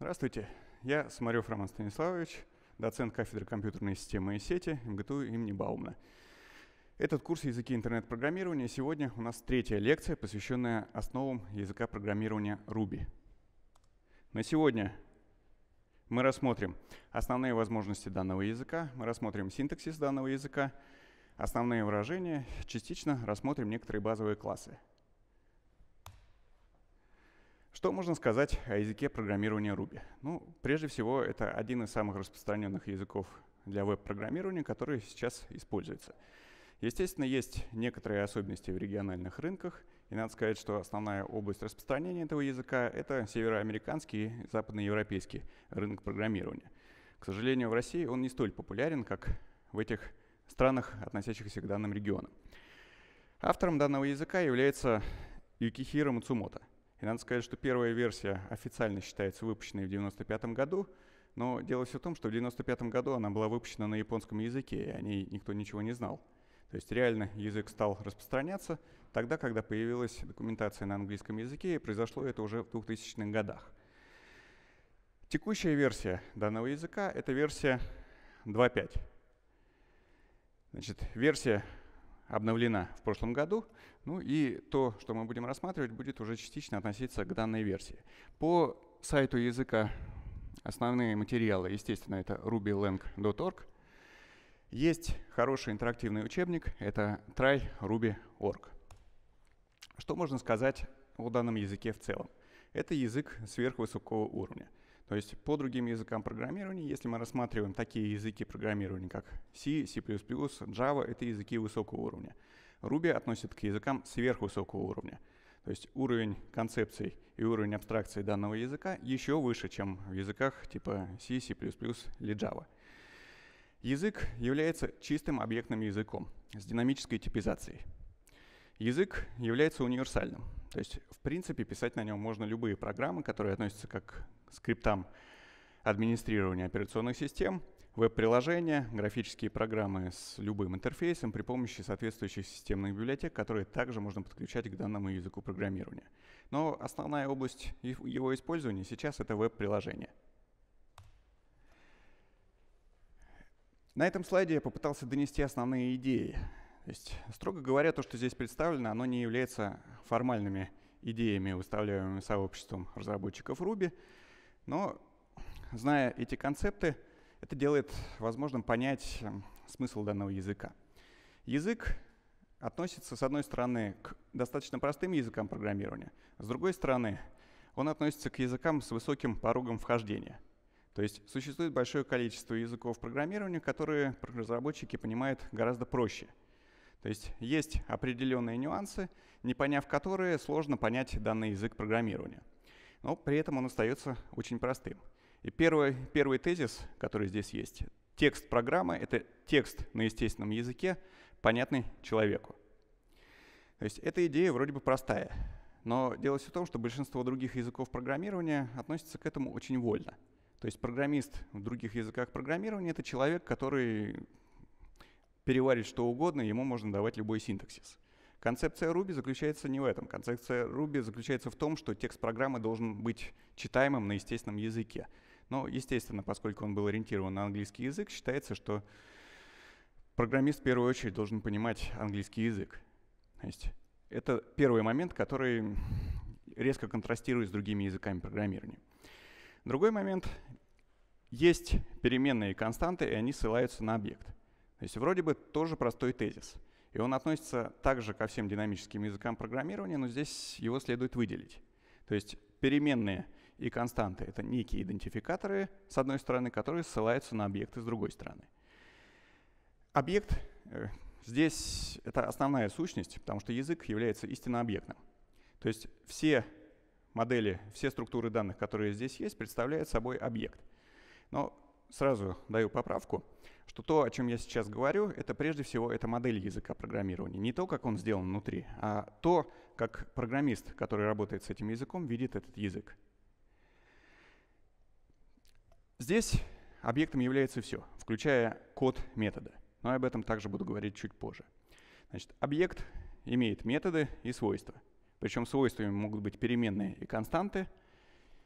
Здравствуйте, я Самарев Роман Станиславович, доцент кафедры компьютерной системы и сети МГТУ имени Баумана. Этот курс языки интернет-программирования. Сегодня у нас третья лекция, посвященная основам языка программирования Ruby. На сегодня мы рассмотрим основные возможности данного языка, мы рассмотрим синтаксис данного языка, основные выражения, частично рассмотрим некоторые базовые классы. Что можно сказать о языке программирования Ruby? Ну, прежде всего, это один из самых распространенных языков для веб-программирования, который сейчас используется. Естественно, есть некоторые особенности в региональных рынках, и надо сказать, что основная область распространения этого языка — это североамериканский и западноевропейский рынок программирования. К сожалению, в России он не столь популярен, как в этих странах, относящихся к данным регионам. Автором данного языка является Юкихиро Мацумото. И надо сказать, что первая версия официально считается выпущенной в 1995 году, но дело все в том, что в 1995 году она была выпущена на японском языке, и о ней никто ничего не знал. То есть реально язык стал распространяться тогда, когда появилась документация на английском языке, и произошло это уже в 2000-х годах. Текущая версия данного языка — это версия 2.5. Значит, версия обновлена в прошлом году, ну и то, что мы будем рассматривать, будет уже частично относиться к данной версии. По сайту языка основные материалы, естественно, это rubylang.org. Есть хороший интерактивный учебник, это try-ruby.org. Что можно сказать о данном языке в целом? Это язык сверхвысокого уровня. То есть по другим языкам программирования, если мы рассматриваем такие языки программирования, как C, C++, Java, это языки высокого уровня. Ruby относит к языкам сверхвысокого уровня. То есть уровень концепций и уровень абстракции данного языка еще выше, чем в языках типа C, C++ или Java. Язык является чистым объектным языком с динамической типизацией. Язык является универсальным. То есть, в принципе, писать на нем можно любые программы, которые относятся как к скриптам администрирования операционных систем, веб-приложения, графические программы с любым интерфейсом при помощи соответствующих системных библиотек, которые также можно подключать к данному языку программирования. Но основная область его использования сейчас — это веб-приложения. На этом слайде я попытался донести основные идеи. То есть, строго говоря, то, что здесь представлено, оно не является формальными идеями, выставляемыми сообществом разработчиков Ruby, но, зная эти концепты, это делает возможным понять смысл данного языка. Язык относится, с одной стороны, к достаточно простым языкам программирования, с другой стороны, он относится к языкам с высоким порогом вхождения. То есть существует большое количество языков программирования, которые разработчики понимают гораздо проще. То есть есть определенные нюансы, не поняв которые, сложно понять данный язык программирования. Но при этом он остается очень простым. И первый тезис, который здесь есть, текст программы — это текст на естественном языке, понятный человеку. То есть эта идея вроде бы простая, но дело все в том, что большинство других языков программирования относятся к этому очень вольно. То есть программист в других языках программирования — это человек, который переварить что угодно, ему можно давать любой синтаксис. Концепция Ruby заключается не в этом. Концепция Ruby заключается в том, что текст программы должен быть читаемым на естественном языке. Но, естественно, поскольку он был ориентирован на английский язык, считается, что программист в первую очередь должен понимать английский язык. То есть это первый момент, который резко контрастирует с другими языками программирования. Другой момент — есть переменные константы, и они ссылаются на объект. То есть вроде бы тоже простой тезис. И он относится также ко всем динамическим языкам программирования, но здесь его следует выделить. То есть переменные и константы — это некие идентификаторы, с одной стороны, которые ссылаются на объекты с другой стороны. Объект здесь — это основная сущность, потому что язык является истинно объектным. То есть все модели, все структуры данных, которые здесь есть, представляют собой объект. Но сразу даю поправку, что то, о чем я сейчас говорю, это прежде всего это модель языка программирования. Не то, как он сделан внутри, а то, как программист, который работает с этим языком, видит этот язык. Здесь объектом является все, включая код метода. Но об этом также буду говорить чуть позже. Значит, объект имеет методы и свойства. Причем свойствами могут быть переменные и константы,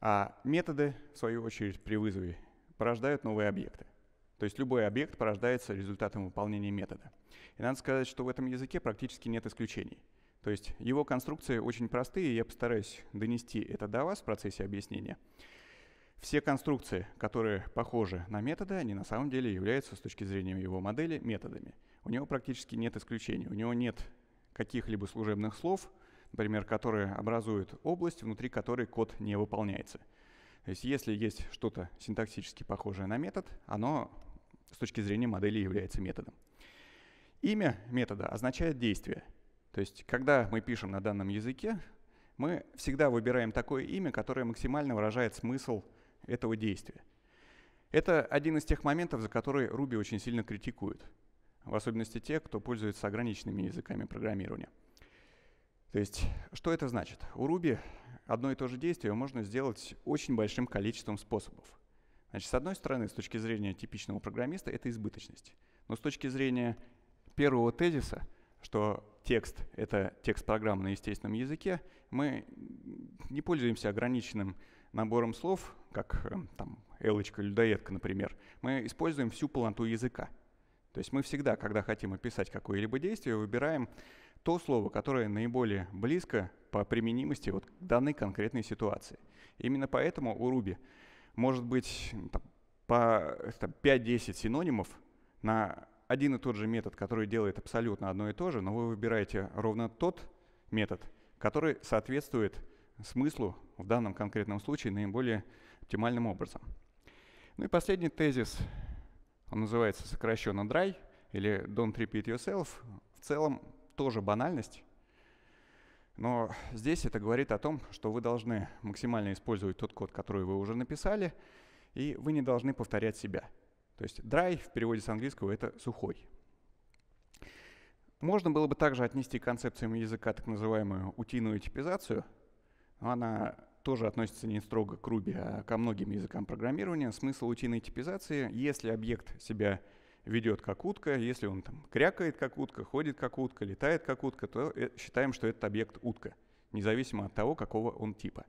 А методы, в свою очередь, при вызове порождают новые объекты. То есть любой объект порождается результатом выполнения метода. И надо сказать, что в этом языке практически нет исключений. То есть его конструкции очень простые, и я постараюсь донести это до вас в процессе объяснения. Все конструкции, которые похожи на методы, они на самом деле являются с точки зрения его модели методами. У него практически нет исключений. У него нет каких-либо служебных слов, например, которые образуют область, внутри которой код не выполняется. То есть если есть что-то синтаксически похожее на метод, оно с точки зрения модели является методом. Имя метода означает действие. То есть когда мы пишем на данном языке, мы всегда выбираем такое имя, которое максимально выражает смысл этого действия. Это один из тех моментов, за которые Ruby очень сильно критикует. В особенности те, кто пользуется ограниченными языками программирования. То есть, что это значит? У Ruby одно и то же действие можно сделать очень большим количеством способов. Значит, с одной стороны, с точки зрения типичного программиста, это избыточность. Но с точки зрения первого тезиса, что текст — это текст программы на естественном языке, мы не пользуемся ограниченным набором слов, как там элочка, людоедка, например. Мы используем всю полноту языка. То есть мы всегда, когда хотим описать какое-либо действие, выбираем то слово, которое наиболее близко по применимости вот к данной конкретной ситуации. Именно поэтому у Ruby может быть по 5-10 синонимов на один и тот же метод, который делает абсолютно одно и то же, но вы выбираете ровно тот метод, который соответствует смыслу в данном конкретном случае наиболее оптимальным образом. Ну и последний тезис, он называется сокращенно dry или don't repeat yourself. В целом тоже банальность, но здесь это говорит о том, что вы должны максимально использовать тот код, который вы уже написали, и вы не должны повторять себя. То есть dry в переводе с английского — это сухой. Можно было бы также отнести к концепциям языка так называемую утиную типизацию, но она тоже относится не строго к Ruby, а ко многим языкам программирования. Смысл утиной типизации: если объект себя ведет как утка, если он там крякает как утка, ходит как утка, летает как утка, то считаем, что этот объект утка, независимо от того, какого он типа.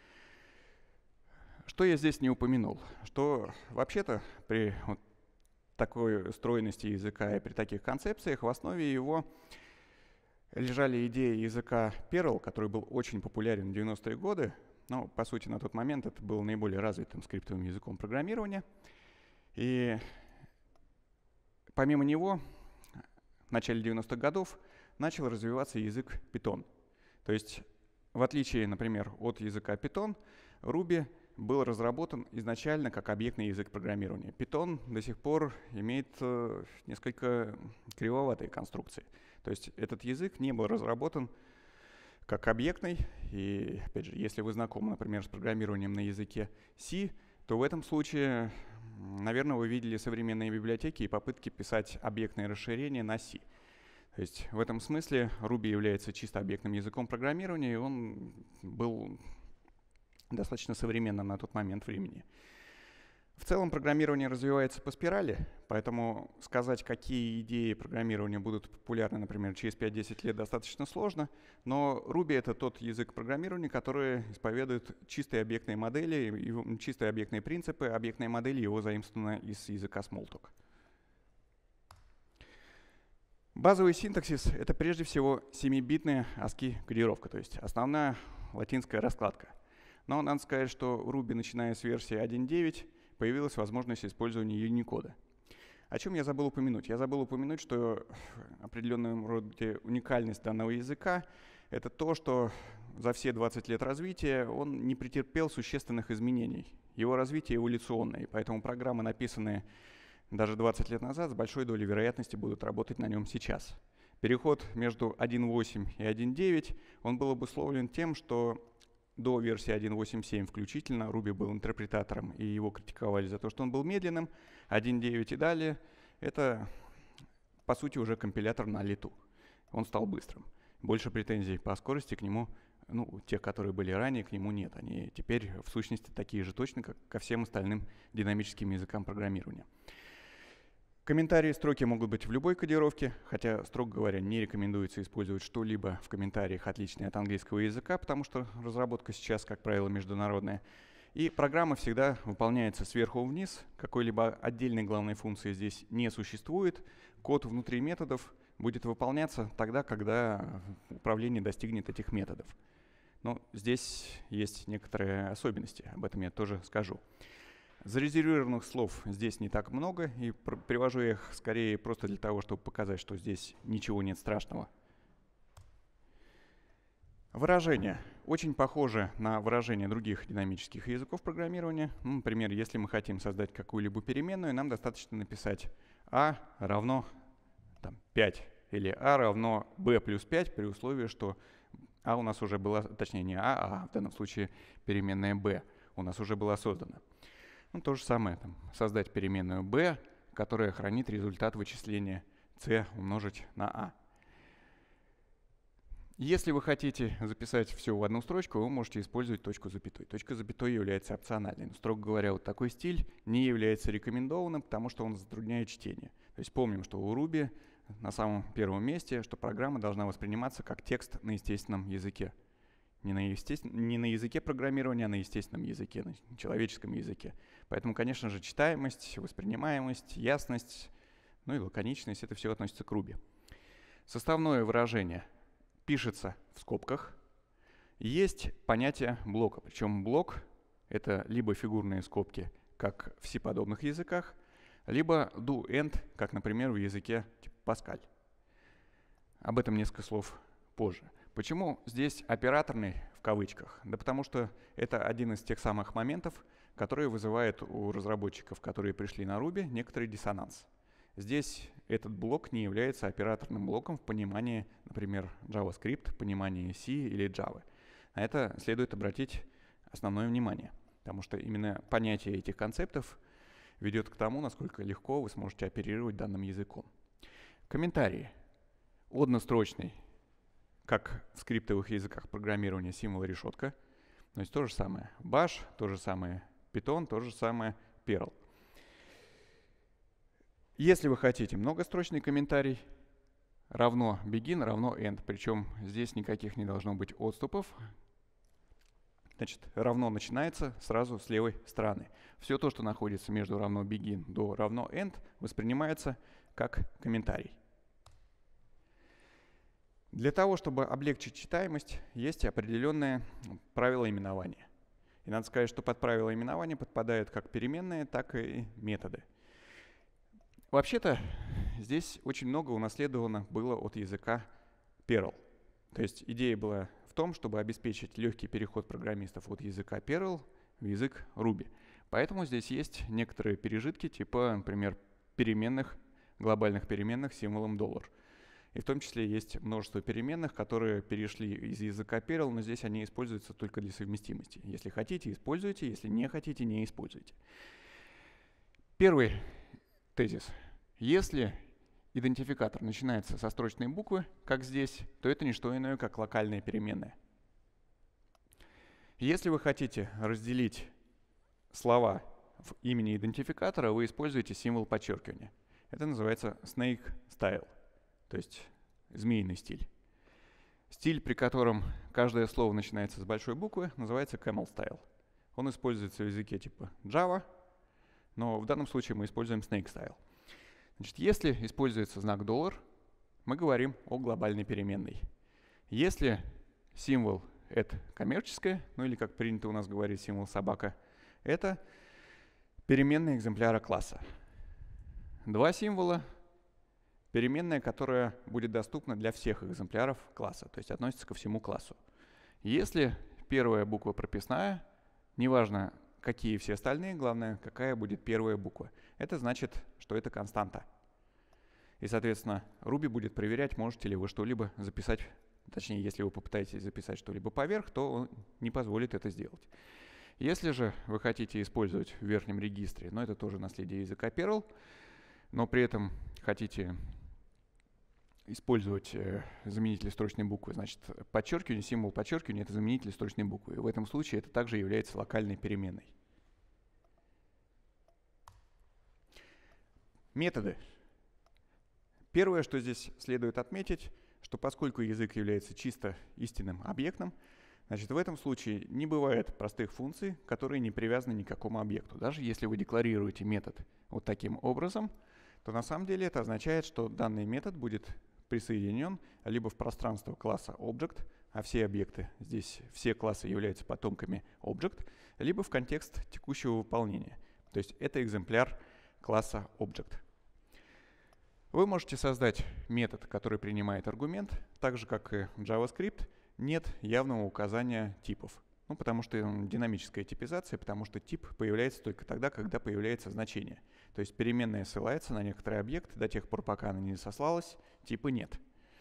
Что я здесь не упомянул? Что вообще-то при вот такой стройности языка и при таких концепциях в основе его лежали идеи языка Perl, который был очень популярен в 90-е годы. Но, по сути, на тот момент это был наиболее развитым скриптовым языком программирования. И помимо него в начале 90-х годов начал развиваться язык Python. То есть, в отличие, например, от языка Python, Ruby был разработан изначально как объектный язык программирования. Python до сих пор имеет несколько кривоватые конструкции. То есть этот язык не был разработан как объектный. И, опять же, если вы знакомы, например, с программированием на языке C, то в этом случае, наверное, вы видели современные библиотеки и попытки писать объектные расширения на C. То есть в этом смысле Ruby является чисто объектным языком программирования, и он был достаточно современным на тот момент времени. В целом программирование развивается по спирали, поэтому сказать, какие идеи программирования будут популярны, например, через 5-10 лет, достаточно сложно, но Ruby — это тот язык программирования, который исповедует чистые объектные модели, чистые объектные принципы. Объектные модели его заимствованы из языка Smalltalk. Базовый синтаксис — это прежде всего 7-битная ASCII-кодировка, то есть основная латинская раскладка. Но надо сказать, что в Ruby, начиная с версии 1.9, появилась возможность использования Unicode. О чем я забыл упомянуть? Я забыл упомянуть, что определенном роде уникальность данного языка — это то, что за все 20 лет развития он не претерпел существенных изменений. Его развитие эволюционное, и поэтому программы, написанные даже 20 лет назад, с большой долей вероятности будут работать на нем сейчас. Переход между 1.8 и 1.9 он был обусловлен тем, что до версии 1.8.7 включительно Ruby был интерпретатором, и его критиковали за то, что он был медленным. 1.9 и далее — это, по сути, уже компилятор на лету. Он стал быстрым. Больше претензий по скорости к нему, тех, которые были ранее, к нему нет. Они теперь, в сущности, такие же точно, как ко всем остальным динамическим языкам программирования. Комментарии строки могут быть в любой кодировке, хотя, строго говоря, не рекомендуется использовать что-либо в комментариях, отличное от английского языка, потому что разработка сейчас, как правило, международная. И программа всегда выполняется сверху вниз, какой-либо отдельной главной функции здесь не существует. Код внутри методов будет выполняться тогда, когда управление достигнет этих методов. Но здесь есть некоторые особенности, об этом я тоже скажу. Зарезервированных слов здесь не так много, и привожу я их скорее просто для того, чтобы показать, что здесь ничего нет страшного. Выражения очень похожи на выражения других динамических языков программирования. Например, если мы хотим создать какую-либо переменную, нам достаточно написать a равно 5 или a равно b плюс 5 при условии, что a у нас уже была, точнее не a, а в данном случае переменная b у нас уже была создана. То же самое, создать переменную b, которая хранит результат вычисления c умножить на a. Если вы хотите записать все в одну строчку, вы можете использовать точку запятой. Точка запятой является опциональной. Но, строго говоря, вот такой стиль не является рекомендованным, потому что он затрудняет чтение. То есть помним, что у Ruby на самом первом месте, что программа должна восприниматься как текст на естественном языке. Не на языке программирования, а на естественном языке, на человеческом языке. Поэтому, конечно же, читаемость, воспринимаемость, ясность, и лаконичность — это все относится к Ruby. Составное выражение пишется в скобках. Есть понятие блока. Причем блок — это либо фигурные скобки, как в C-подобных языках, либо do-end, как, например, в языке типа Pascal. Об этом несколько слов позже. Почему здесь операторный в кавычках? Да потому что это один из тех самых моментов, которые вызывают у разработчиков, которые пришли на Ruby, некоторый диссонанс. Здесь этот блок не является операторным блоком в понимании, например, JavaScript, понимании C или Java. На это следует обратить основное внимание, потому что именно понятие этих концептов ведет к тому, насколько легко вы сможете оперировать данным языком. Комментарии. Однострочный, как в скриптовых языках программирования, символ решетка. То есть то же самое Bash, то же самое Python, то же самое Perl. Если вы хотите многострочный комментарий, равно begin, равно end. Причем здесь никаких не должно быть отступов. Значит, равно начинается сразу с левой стороны. Все то, что находится между равно begin до равно end, воспринимается как комментарий. Для того, чтобы облегчить читаемость, есть определенные правила именования. И надо сказать, что под правила именования подпадают как переменные, так и методы. Вообще-то здесь очень много унаследовано было от языка Perl. То есть идея была в том, чтобы обеспечить легкий переход программистов от языка Perl в язык Ruby. Поэтому здесь есть некоторые пережитки, типа, например, переменных, глобальных переменных с символом $. И в том числе есть множество переменных, которые перешли из языка Perl, но здесь они используются только для совместимости. Если хотите, используйте, если не хотите, не используйте. Первый тезис. Если идентификатор начинается со строчной буквы, как здесь, то это не что иное, как локальная переменная. Если вы хотите разделить слова в имени идентификатора, вы используете символ подчеркивания. Это называется snake style, то есть змеиный стиль. Стиль, при котором каждое слово начинается с большой буквы, называется camel style. Он используется в языке типа Java, но в данном случае мы используем snake style. Значит, если используется знак $, мы говорим о глобальной переменной. Если символ это коммерческое, или как принято у нас говорить символ собака, это переменная экземпляра класса. Два символа — переменная, которая будет доступна для всех экземпляров класса, то есть относится ко всему классу. Если первая буква прописная, неважно, какие все остальные, главное, какая будет первая буква. Это значит, что это константа. И, соответственно, Ruby будет проверять, можете ли вы что-либо записать. Точнее, если вы попытаетесь записать что-либо поверх, то он не позволит это сделать. Если же вы хотите использовать в верхнем регистре, но это тоже наследие языка Perl, но при этом хотите использовать заменитель строчной буквы, значит, подчеркивание, символ подчеркивания — это заменитель строчной буквы. И в этом случае это также является локальной переменной. Методы. Первое, что здесь следует отметить, что поскольку язык является чисто истинным объектом, Значит, в этом случае не бывает простых функций, которые не привязаны ни к какому объекту. Даже если вы декларируете метод вот таким образом, то на самом деле это означает, что данный метод будет присоединен либо в пространство класса Object, а все объекты здесь, все классы являются потомками Object, либо в контекст текущего выполнения. То есть это экземпляр класса Object. Вы можете создать метод, который принимает аргумент, так же как и JavaScript. Нет явного указания типов. Ну, потому что динамическая типизация, потому что тип появляется только тогда, когда появляется значение. То есть переменная ссылается на некоторый объект до тех пор, пока она не сослалась, типа нет.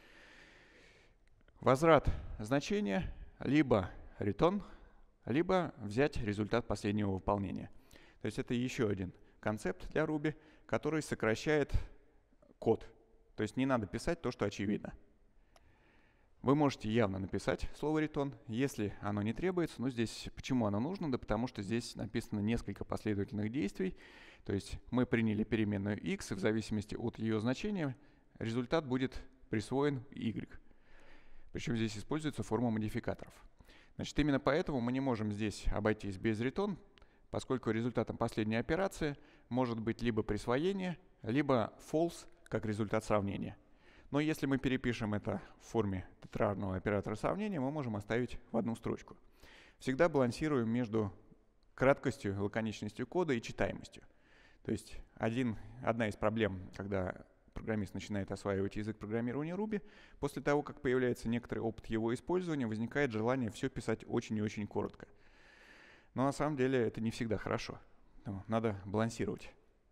Возврат значения либо return, либо взять результат последнего выполнения. То есть это еще один концепт для Ruby, который сокращает код. То есть не надо писать то, что очевидно. Вы можете явно написать слово return, если оно не требуется. Но здесь почему оно нужно? Да потому что здесь написано несколько последовательных действий. То есть мы приняли переменную x, и в зависимости от ее значения результат будет присвоен y. Причем здесь используется форма модификаторов. Значит, именно поэтому мы не можем здесь обойтись без return, поскольку результатом последней операции может быть либо присвоение, либо false, как результат сравнения. Но если мы перепишем это в форме тетрарного оператора сравнения, мы можем оставить в одну строчку. Всегда балансируем между краткостью, лаконичностью кода и читаемостью. То есть одна из проблем, когда программист начинает осваивать язык программирования Ruby, после того, как появляется некоторый опыт его использования, возникает желание все писать очень и очень коротко. Но на самом деле это не всегда хорошо. Надо балансировать.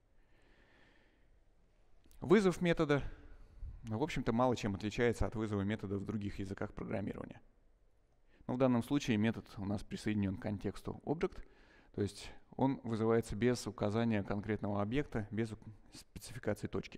Вызов метода, в общем-то, мало чем отличается от вызова метода в других языках программирования. Но в данном случае метод у нас присоединен к контексту Object, то есть он вызывается без указания конкретного объекта, без спецификации точки.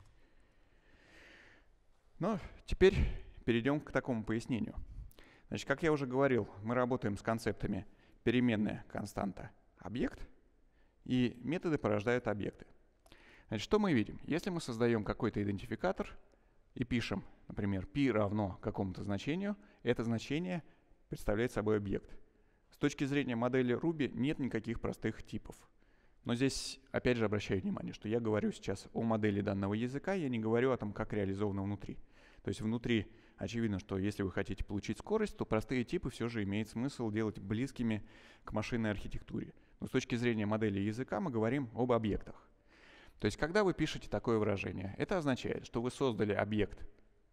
Но теперь перейдем к такому пояснению. Значит, как я уже говорил, мы работаем с концептами переменная, константа, объект, и методы порождают объекты. Значит, что мы видим? Если мы создаем какой-то идентификатор и пишем, например, π равно какому-то значению, это значение представляет собой объект. С точки зрения модели Ruby нет никаких простых типов. Но здесь, опять же, обращаю внимание, что я говорю сейчас о модели данного языка, я не говорю о том, как реализовано внутри. То есть внутри очевидно, что если вы хотите получить скорость, то простые типы все же имеет смысл делать близкими к машинной архитектуре. Но с точки зрения модели языка мы говорим об объектах. То есть когда вы пишете такое выражение, это означает, что вы создали объект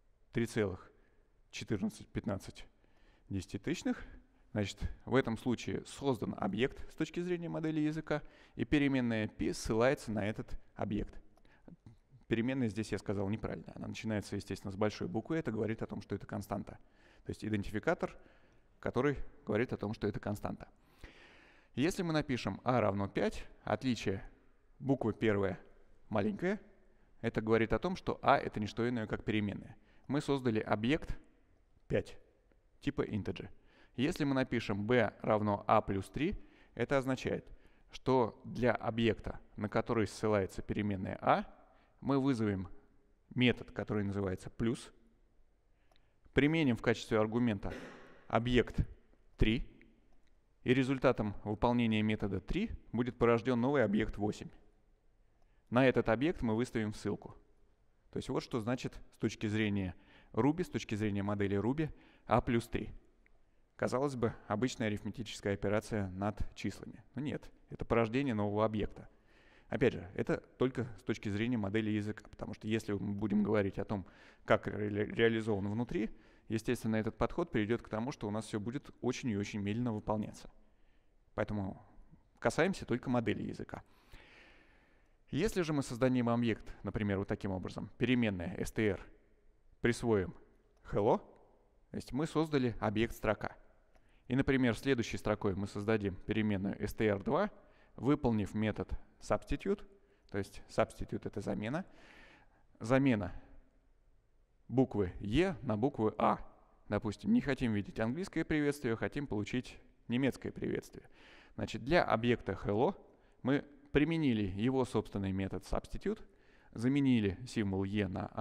3,1415, значит, в этом случае создан объект с точки зрения модели языка, и переменная π ссылается на этот объект. Переменная здесь я сказал неправильно. Она начинается, естественно, с большой буквы. Это говорит о том, что это константа. То есть идентификатор, который говорит о том, что это константа. Если мы напишем a равно 5, отличие буквы первая маленькая, это говорит о том, что a это не что иное, как переменная. Мы создали объект 5, типа integer. Если мы напишем b равно a плюс 3, это означает, что для объекта, на который ссылается переменная a, мы вызовем метод, который называется плюс, применим в качестве аргумента объект 3, и результатом выполнения метода 3 будет порожден новый объект 8. На этот объект мы выставим ссылку. То есть вот что значит с точки зрения Ruby, с точки зрения модели Ruby, a плюс 3. Казалось бы, обычная арифметическая операция над числами. Но нет, это порождение нового объекта. Опять же, это только с точки зрения модели языка, потому что если мы будем говорить о том, как реализован внутри, естественно, этот подход приведет к тому, что у нас все будет очень и очень медленно выполняться. Поэтому касаемся только модели языка. Если же мы создадим объект, например, вот таким образом, переменная str, присвоим hello, то есть мы создали объект строка. И, например, следующей строкой мы создадим переменную str2, выполнив метод substitute, то есть substitute — это замена, замена буквы E на букву A. Допустим, не хотим видеть английское приветствие, хотим получить немецкое приветствие. Значит, для объекта hello мы применили его собственный метод substitute, заменили символ E на A,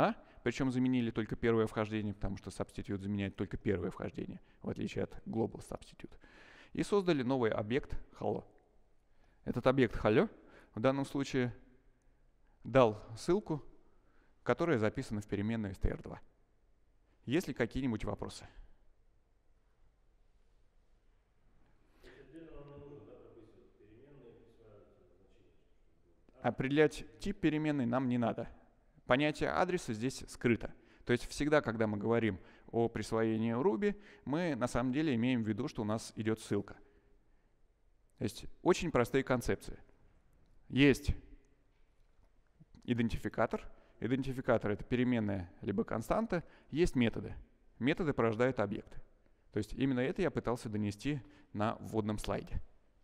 причем заменили только первое вхождение, потому что substitute заменяет только первое вхождение, в отличие от global substitute. И создали новый объект hello. Этот объект hello в данном случае дал ссылку, которая записана в переменную str2. Есть ли какие-нибудь вопросы? Определять тип переменной нам не надо. Понятие адреса здесь скрыто. То есть всегда, когда мы говорим о присвоении Ruby, мы на самом деле имеем в виду, что у нас идет ссылка. То есть очень простые концепции. Есть идентификатор. Идентификатор — это переменная либо константа. Есть методы. Методы порождают объекты. То есть именно это я пытался донести на вводном слайде.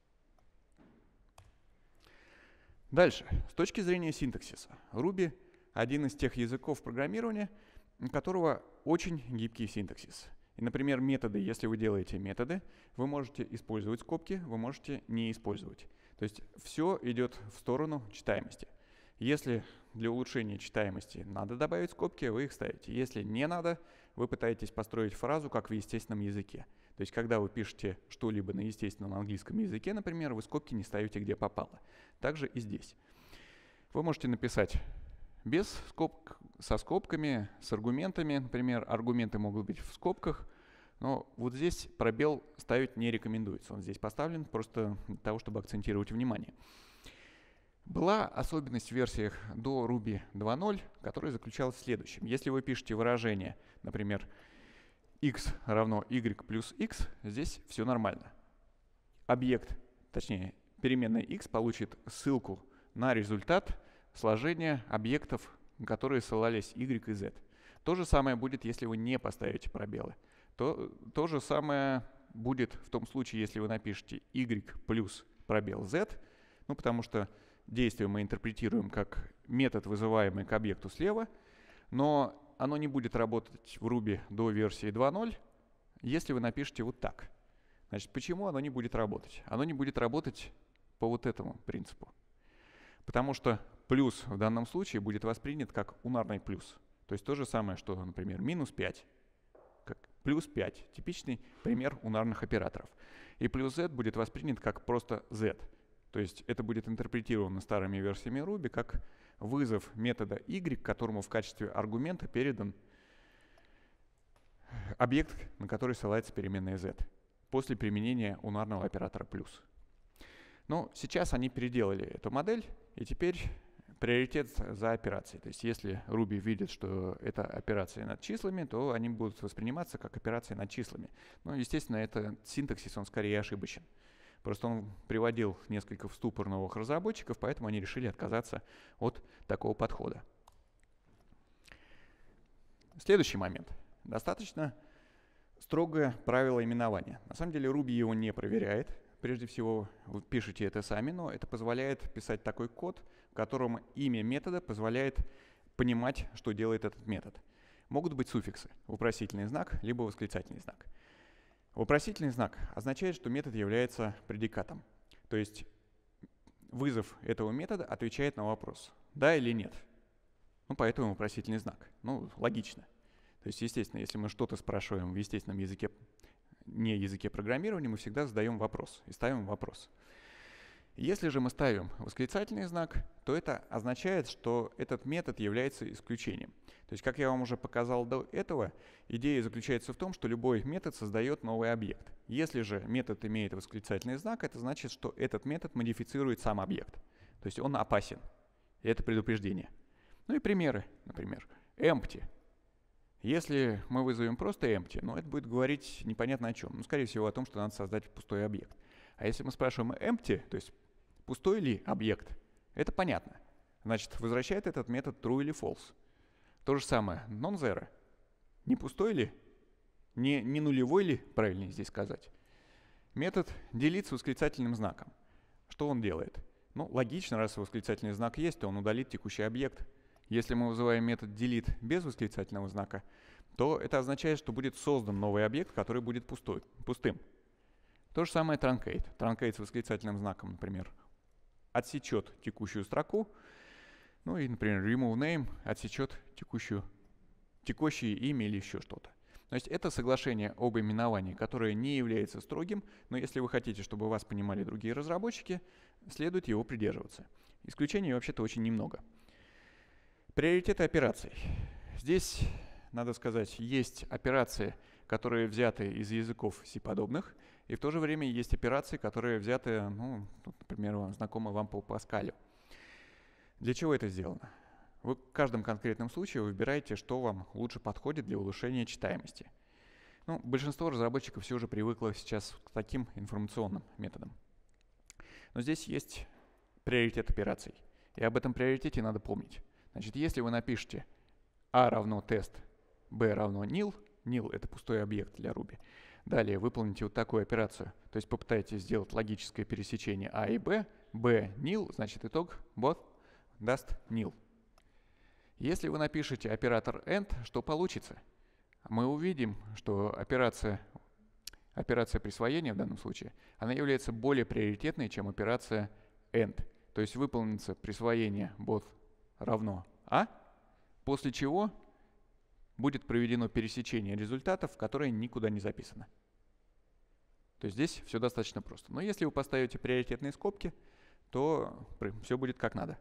Дальше. С точки зрения синтаксиса. Ruby — один из тех языков программирования, у которого очень гибкий синтаксис. И, например, методы, если вы делаете методы, вы можете использовать скобки, вы можете не использовать. То есть все идет в сторону читаемости. Если для улучшения читаемости надо добавить скобки, вы их ставите. Если не надо, вы пытаетесь построить фразу, как в естественном языке. То есть когда вы пишете что-либо на естественном английском языке, например, вы скобки не ставите где попало. Также и здесь. Вы можете написать без скобок, со скобками, с аргументами. Например, аргументы могут быть в скобках, но вот здесь пробел ставить не рекомендуется. Он здесь поставлен просто для того, чтобы акцентировать внимание. Была особенность в версиях до Ruby 2.0, которая заключалась в следующем. Если вы пишете выражение, например, x равно y плюс x, здесь все нормально. Объект, точнее, переменная x получит ссылку на результат сложения объектов, которые ссылались y и z. То же самое будет, если вы не поставите пробелы. То же самое будет в том случае, если вы напишете y плюс пробел z, ну, потому что действие мы интерпретируем как метод, вызываемый к объекту слева, но оно не будет работать в Ruby до версии 2.0, если вы напишете вот так. Значит, почему оно не будет работать? Оно не будет работать по вот этому принципу. Потому что плюс в данном случае будет воспринят как унарный плюс. То есть то же самое, что, например, минус 5, как плюс 5. Типичный пример унарных операторов. И плюс z будет воспринят как просто z. То есть это будет интерпретировано старыми версиями Ruby как вызов метода y, которому в качестве аргумента передан объект, на который ссылается переменная z, после применения унарного оператора плюс. Но сейчас они переделали эту модель, и теперь приоритет за операцией. То есть если Ruby видит, что это операции над числами, то они будут восприниматься как операции над числами. Но, естественно, этот синтаксис, он скорее ошибочен. Просто он приводил несколько в ступор новых разработчиков, поэтому они решили отказаться от такого подхода. Следующий момент. Достаточно строгое правило именования. На самом деле Ruby его не проверяет. Прежде всего, вы пишете это сами, но это позволяет писать такой код, в котором имя метода позволяет понимать, что делает этот метод. Могут быть суффиксы, вопросительный знак, либо восклицательный знак. Вопросительный знак означает, что метод является предикатом. То есть вызов этого метода отвечает на вопрос «да» или «нет». Ну, поэтому вопросительный знак. Ну, логично. То есть, естественно, если мы что-то спрашиваем в естественном языке, не языке программирования, мы всегда задаем вопрос и ставим вопрос. Если же мы ставим восклицательный знак, то это означает, что этот метод является исключением. То есть, как я вам уже показал до этого, идея заключается в том, что любой метод создает новый объект. Если же метод имеет восклицательный знак, это значит, что этот метод модифицирует сам объект. То есть он опасен. И это предупреждение. Ну и примеры, например, empty. Если мы вызовем просто empty, ну, это будет говорить непонятно о чем. Ну, скорее всего, о том, что надо создать пустой объект. А если мы спрашиваем empty, то есть пустой ли объект, это понятно. Значит, возвращает этот метод true или false. То же самое non-zero. Не пустой ли, не нулевой ли, правильнее здесь сказать. Метод delete с восклицательным знаком. Что он делает? Ну, логично, раз восклицательный знак есть, то он удалит текущий объект. Если мы вызываем метод delete без восклицательного знака, то это означает, что будет создан новый объект, который будет пустым. То же самое truncate. Truncate с восклицательным знаком, например, отсечет текущую строку. Ну и, например, remove name отсечет текущую текущее имя или еще что-то. То есть это соглашение об именовании, которое не является строгим, но если вы хотите, чтобы вас понимали другие разработчики, следует его придерживаться. Исключений вообще-то очень немного. Приоритеты операций. Здесь, надо сказать, есть операции, которые взяты из языков C-подобных, и в то же время есть операции, которые взяты, например, знакомы вам по Паскалю. Для чего это сделано? Вы в каждом конкретном случае выбираете, что вам лучше подходит для улучшения читаемости. Большинство разработчиков все же привыкло сейчас к таким информационным методам. Но здесь есть приоритет операций, и об этом приоритете надо помнить. Значит, если вы напишете A равно тест, B равно nil, nil — это пустой объект для Ruby, далее выполните вот такую операцию, то есть попытайтесь сделать логическое пересечение A и B, B nil, значит итог both даст nil. Если вы напишете оператор AND, что получится? Мы увидим, что операция присвоения в данном случае, она является более приоритетной, чем операция AND. То есть выполнится присвоение both равно A, после чего будет проведено пересечение результатов, которые никуда не записаны. То есть здесь все достаточно просто. Но если вы поставите приоритетные скобки, то все будет как надо.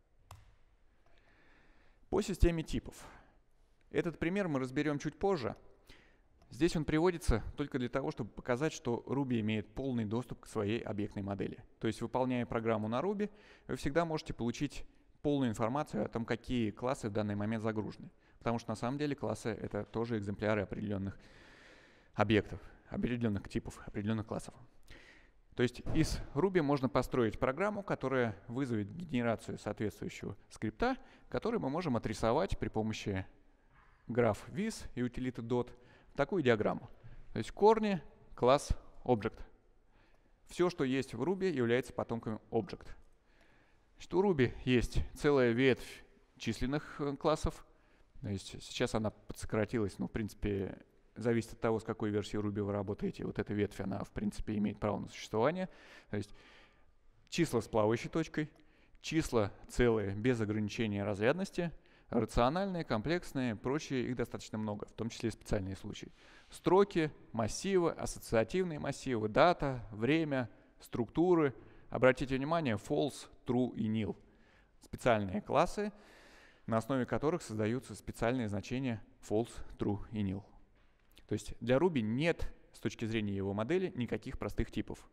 По системе типов. Этот пример мы разберем чуть позже. Здесь он приводится только для того, чтобы показать, что Ruby имеет полный доступ к своей объектной модели. То есть, выполняя программу на Ruby, вы всегда можете получить полную информацию о том, какие классы в данный момент загружены. Потому что на самом деле классы — это тоже экземпляры определенных объектов, определенных типов, определенных классов. То есть из Ruby можно построить программу, которая вызовет генерацию соответствующего скрипта, который мы можем отрисовать при помощи graph with и утилиты dot в такую диаграмму. То есть корни, класс, object. Все, что есть в Ruby, является потомками object. Значит, у Ruby есть целая ветвь численных классов. То есть сейчас она подсократилась, но в принципе зависит от того, с какой версией Ruby вы работаете. Вот эта ветвь, она в принципе имеет право на существование. То есть числа с плавающей точкой, числа целые без ограничения разрядности, рациональные, комплексные, прочие, их достаточно много, в том числе и специальные случаи. Строки, массивы, ассоциативные массивы, дата, время, структуры. Обратите внимание, false, true и nil. Специальные классы, на основе которых создаются специальные значения false, true и nil. То есть для Ruby нет, с точки зрения его модели, никаких простых типов.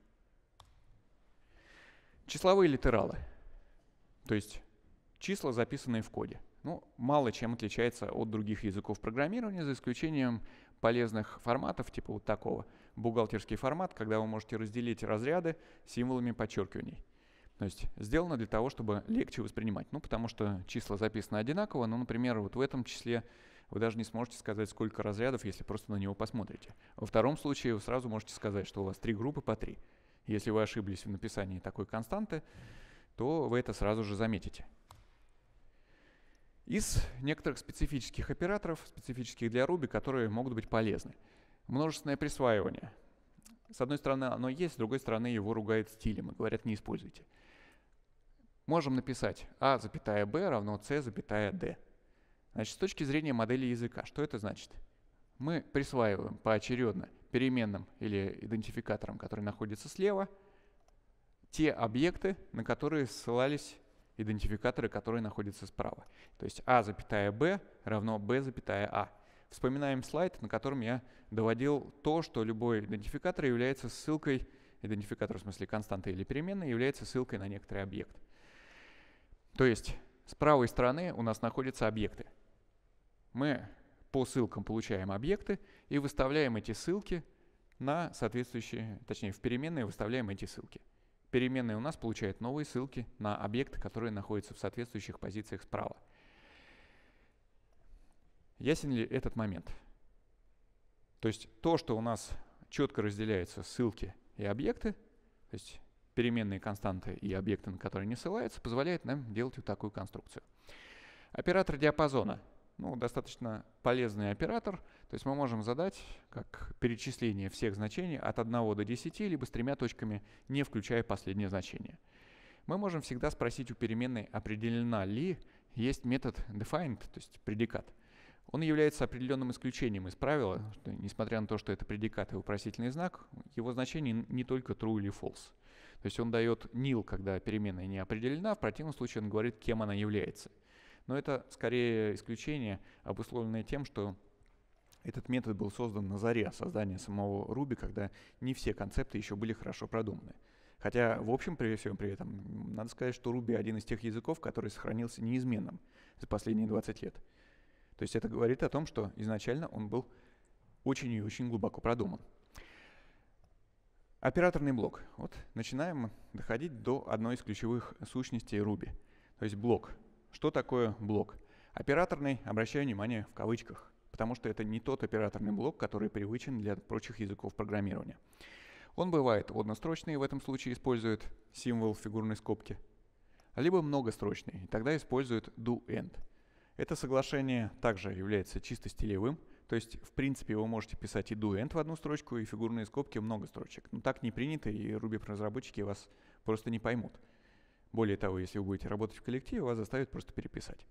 Числовые литералы, то есть числа, записанные в коде. Мало чем отличается от других языков программирования, за исключением полезных форматов, типа вот такого. Бухгалтерский формат, когда вы можете разделить разряды символами подчеркиваний. То есть сделано для того, чтобы легче воспринимать. Потому что числа записаны одинаково, например, вот в этом числе вы даже не сможете сказать, сколько разрядов, если просто на него посмотрите. Во втором случае вы сразу можете сказать, что у вас 3 группы по 3. Если вы ошиблись в написании такой константы, то вы это сразу же заметите. Из некоторых специфических операторов, специфических для Ruby, которые могут быть полезны. Множественное присваивание. С одной стороны оно есть, с другой стороны его ругают стилем и говорят, не используйте. Можем написать a,b равно c,d. Значит, с точки зрения модели языка, что это значит? Мы присваиваем поочередно переменным или идентификаторам, которые находятся слева, те объекты, на которые ссылались идентификаторы, которые находятся справа. То есть a,b равно b,a. Вспоминаем слайд, на котором я доводил то, что любой идентификатор является ссылкой, идентификатор в смысле константы или переменной, является ссылкой на некоторый объект. То есть с правой стороны у нас находятся объекты. Мы по ссылкам получаем объекты и выставляем эти ссылки на соответствующие, точнее в переменные выставляем эти ссылки. Переменные у нас получают новые ссылки на объекты, которые находятся в соответствующих позициях справа. Ясен ли этот момент? То есть то, что у нас четко разделяются ссылки и объекты, то есть переменные, константы и объекты, на которые не ссылаются, позволяет нам делать вот такую конструкцию. Оператор диапазона. Достаточно полезный оператор. То есть мы можем задать как перечисление всех значений от 1 до 10, либо с 3 точками, не включая последнее значение. Мы можем всегда спросить у переменной, определена ли есть метод defined, то есть предикат. Он является определенным исключением из правила, что, несмотря на то, что это предикат и вопросительный знак, его значение не только true или false. То есть он дает nil, когда переменная не определена, в противном случае он говорит, кем она является. Но это скорее исключение, обусловленное тем, что этот метод был создан на заре создания самого Ruby, когда не все концепты еще были хорошо продуманы. Хотя, в общем, при всем при этом, надо сказать, что Ruby один из тех языков, который сохранился неизменным за последние 20 лет. То есть это говорит о том, что изначально он был очень и очень глубоко продуман. Операторный блок. Вот начинаем доходить до одной из ключевых сущностей Ruby. То есть блок. Что такое блок? Операторный, обращаю внимание, в кавычках, потому что это не тот операторный блок, который привычен для прочих языков программирования. Он бывает однострочный, в этом случае использует символ фигурной скобки, либо многострочный, и тогда использует do-end. Это соглашение также является чисто стилевым, то есть, в принципе, вы можете писать и do-end в одну строчку, и фигурные скобки много строчек. Но так не принято, и Ruby-разработчики вас просто не поймут. Более того, если вы будете работать в коллективе, вас заставят просто переписать.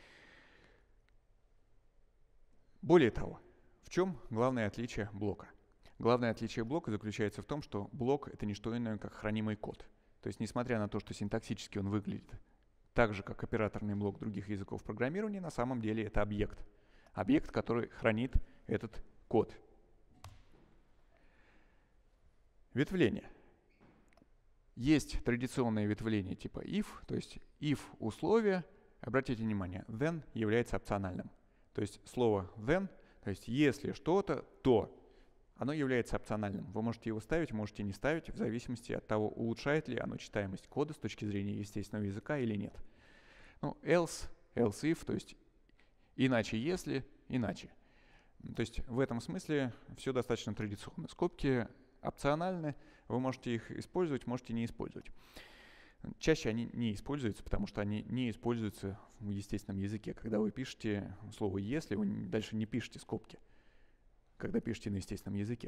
Более того, в чем главное отличие блока? Главное отличие блока заключается в том, что блок — это не что иное, как хранимый код. То есть, несмотря на то, что синтаксически он выглядит так же, как операторный блок других языков программирования, на самом деле это объект. Объект, который хранит этот код. Ветвление. Есть традиционное ветвление типа if, то есть if условие, обратите внимание, then является опциональным. То есть слово then, то есть если что-то, то оно является опциональным. Вы можете его ставить, можете не ставить, в зависимости от того, улучшает ли оно читаемость кода с точки зрения естественного языка или нет. Ну, else if, то есть иначе если, иначе. То есть в этом смысле все достаточно традиционно. Скобки опциональны, вы можете их использовать, можете не использовать. Чаще они не используются, потому что они не используются в естественном языке. Когда вы пишете слово «если», вы дальше не пишете скобки, когда пишете на естественном языке.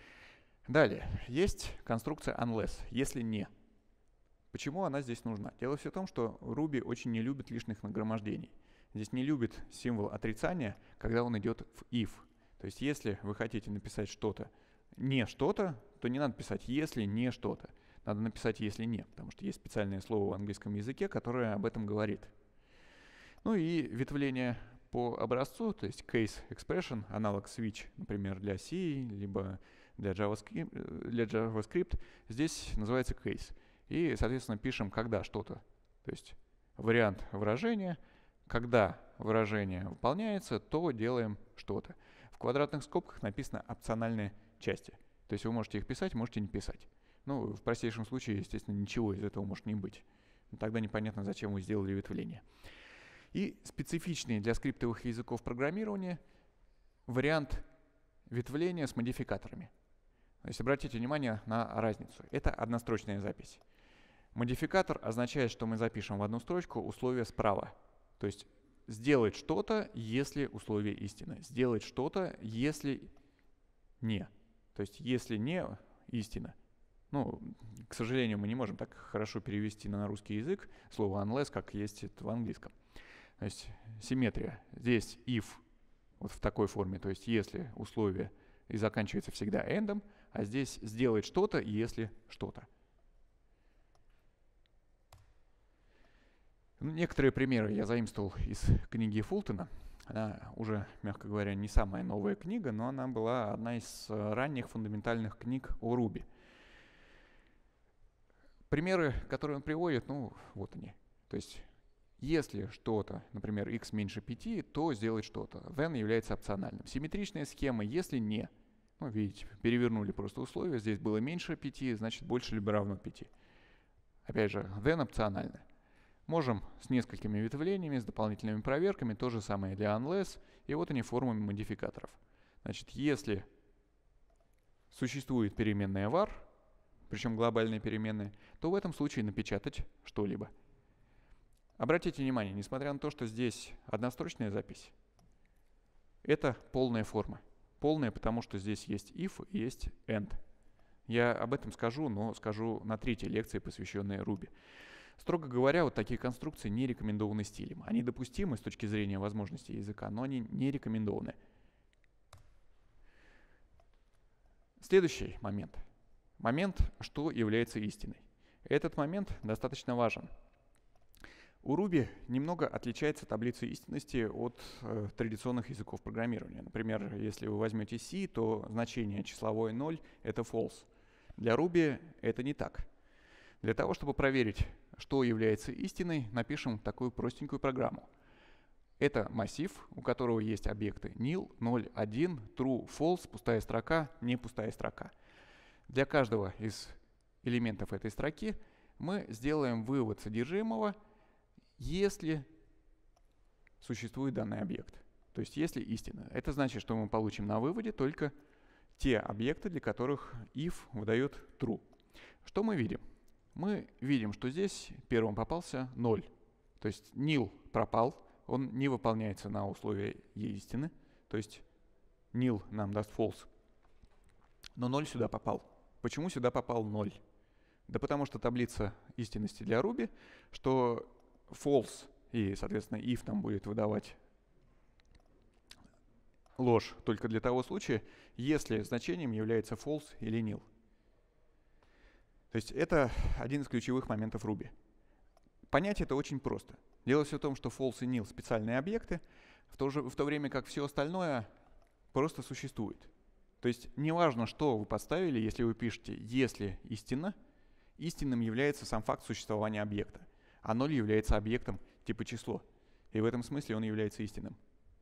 Далее, есть конструкция unless, если не. Почему она здесь нужна? Дело все в том, что Ruby очень не любит лишних нагромождений. Здесь не любит символ отрицания, когда он идет в if. То есть если вы хотите написать что-то, не что-то, то не надо писать «если не что-то». Надо написать «если не», потому что есть специальное слово в английском языке, которое об этом говорит. Ну и ветвление по образцу, то есть case expression, аналог switch, например, для C, либо для JavaScript, здесь называется case. И, соответственно, пишем «когда что-то». То есть вариант выражения, когда выражение выполняется, то делаем что-то. В квадратных скобках написано опциональные части. То есть вы можете их писать, можете не писать. Ну, в простейшем случае, естественно, ничего из этого может не быть. Тогда непонятно, зачем вы сделали ветвление. И специфичный для скриптовых языков программирования вариант ветвления с модификаторами. То есть обратите внимание на разницу. Это однострочная запись. Модификатор означает, что мы запишем в одну строчку условие справа. То есть сделать что-то, если условие истина. Сделать что-то, если не. То есть если не истина. Ну, к сожалению, мы не можем так хорошо перевести на русский язык слово unless, как есть это в английском. То есть симметрия. Здесь if вот в такой форме, то есть если условие и заканчивается всегда endом, а здесь сделать что-то, если что-то. Некоторые примеры я заимствовал из книги Фултона. Она уже, мягко говоря, не самая новая книга, но она была одна из ранних фундаментальных книг о Ruby. Примеры, которые он приводит, ну, вот они. То есть, если что-то, например, x меньше 5, то сделать что-то. Then является опциональным. Симметричная схема, если не. Ну, видите, перевернули просто условия. Здесь было меньше 5, значит, больше либо равно 5. Опять же, then опционально. Можем с несколькими ветвлениями, с дополнительными проверками. То же самое для unless. И вот они формами модификаторов. Значит, если существует переменная var, причем глобальные переменные, то в этом случае напечатать что-либо. Обратите внимание, несмотря на то, что здесь однострочная запись, это полная форма. Полная, потому что здесь есть if и есть end. Я об этом скажу, но скажу на третьей лекции, посвященной Ruby. Строго говоря, вот такие конструкции не рекомендованы стилем. Они допустимы с точки зрения возможностей языка, но они не рекомендованы. Следующий момент. Момент, что является истиной. Этот момент достаточно важен. У Ruby немного отличается таблица истинности от традиционных языков программирования. Например, если вы возьмете C, то значение числовое 0 — это false. Для Ruby это не так. Для того, чтобы проверить, что является истиной, напишем такую простенькую программу. Это массив, у которого есть объекты nil, 0, 1, true, false, пустая строка, не пустая строка. Для каждого из элементов этой строки мы сделаем вывод содержимого, если существует данный объект. То есть если истина. Это значит, что мы получим на выводе только те объекты, для которых if выдает true. Что мы видим? Мы видим, что здесь первым попался 0. То есть nil пропал, он не выполняется на условия истины. То есть nil нам даст false. Но 0 сюда попал. Почему сюда попал 0? Да потому что таблица истинности для Ruby, что false и, соответственно, if нам будет выдавать ложь только для того случая, если значением является false или nil. То есть это один из ключевых моментов Ruby. Понять это очень просто. Дело все в том, что false и nil — специальные объекты, в то время как все остальное просто существует. То есть неважно, что вы поставили, если вы пишете «если истина», истинным является сам факт существования объекта, а 0 является объектом типа число. И в этом смысле он является истинным.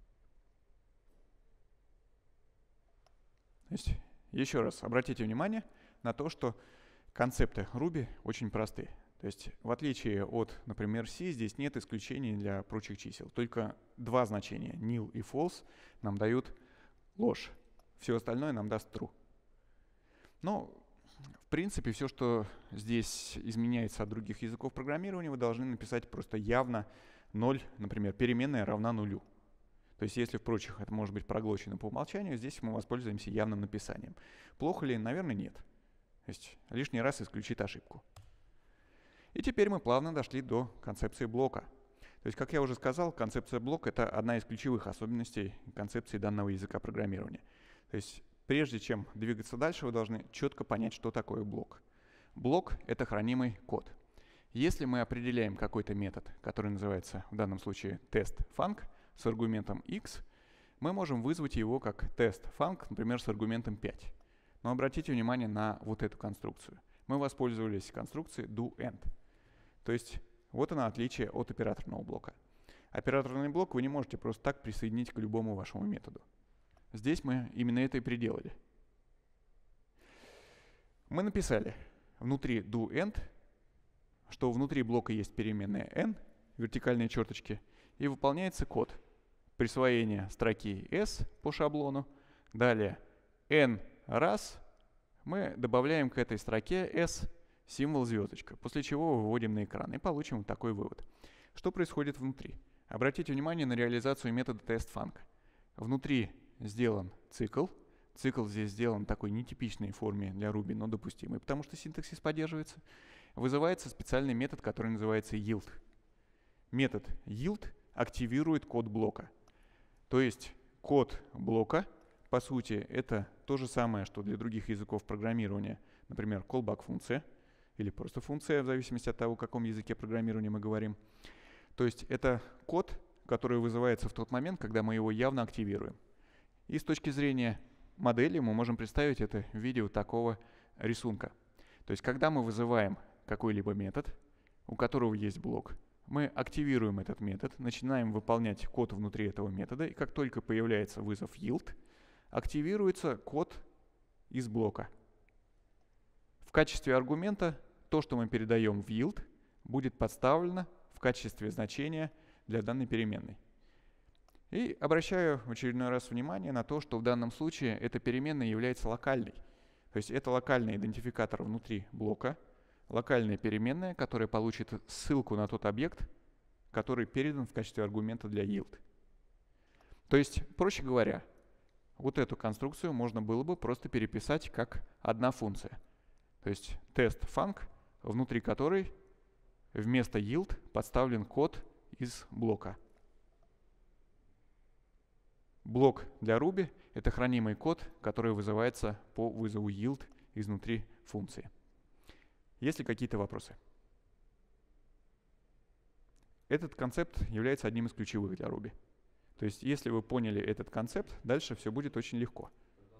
То есть, еще раз, обратите внимание на то, что концепты Ruby очень простые. То есть, в отличие от, например, C, здесь нет исключений для прочих чисел. Только два значения, nil и false, нам дают ложь. Все остальное нам даст true. Но, в принципе, все, что здесь изменяется от других языков программирования, вы должны написать просто явно 0, например, переменная равна нулю. То есть, если в прочих это может быть проглочено по умолчанию, здесь мы воспользуемся явным написанием. Плохо ли? Наверное, нет. То есть, лишний раз исключит ошибку. И теперь мы плавно дошли до концепции блока. То есть, как я уже сказал, концепция блока — это одна из ключевых особенностей концепции данного языка программирования. То есть, прежде чем двигаться дальше, вы должны четко понять, что такое блок. Блок — это хранимый код. Если мы определяем какой-то метод, который называется в данном случае test_func с аргументом x, мы можем вызвать его как test_func, например, с аргументом 5. Но обратите внимание на вот эту конструкцию. Мы воспользовались конструкцией do_end. То есть вот она отличие от операторного блока. Операторный блок вы не можете просто так присоединить к любому вашему методу. Здесь мы именно это и приделали. Мы написали внутри do_end, что внутри блока есть переменная n, вертикальные черточки, и выполняется код. Присвоение строки s по шаблону. Далее n раз мы добавляем к этой строке s символ звездочка, после чего выводим на экран и получим вот такой вывод. Что происходит внутри? Обратите внимание на реализацию метода test_func. Внутри сделан цикл. Цикл здесь сделан в такой нетипичной форме для Ruby, но допустимый, потому что синтаксис поддерживается. Вызывается специальный метод, который называется yield. Метод yield активирует код блока. То есть код блока, по сути, это то же самое, что для других языков программирования, например, callback функция или просто функция, в зависимости от того, о каком языке программирования мы говорим. То есть это код, который вызывается в тот момент, когда мы его явно активируем. И с точки зрения модели мы можем представить это в виде вот такого рисунка. То есть когда мы вызываем какой-либо метод, у которого есть блок, мы активируем этот метод, начинаем выполнять код внутри этого метода, и как только появляется вызов yield, активируется код из блока. В качестве аргумента то, что мы передаем в yield, будет подставлено в качестве значения для данной переменной. И обращаю в очередной раз внимание на то, что в данном случае эта переменная является локальной. То есть это локальный идентификатор внутри блока, локальная переменная, которая получит ссылку на тот объект, который передан в качестве аргумента для yield. То есть, проще говоря, вот эту конструкцию можно было бы просто переписать как одна функция. То есть test_func, внутри которой вместо yield подставлен код из блока. Блок для Ruby — это хранимый код, который вызывается по вызову yield изнутри функции. Есть ли какие-то вопросы? Этот концепт является одним из ключевых для Ruby. То есть, если вы поняли этот концепт, дальше все будет очень легко.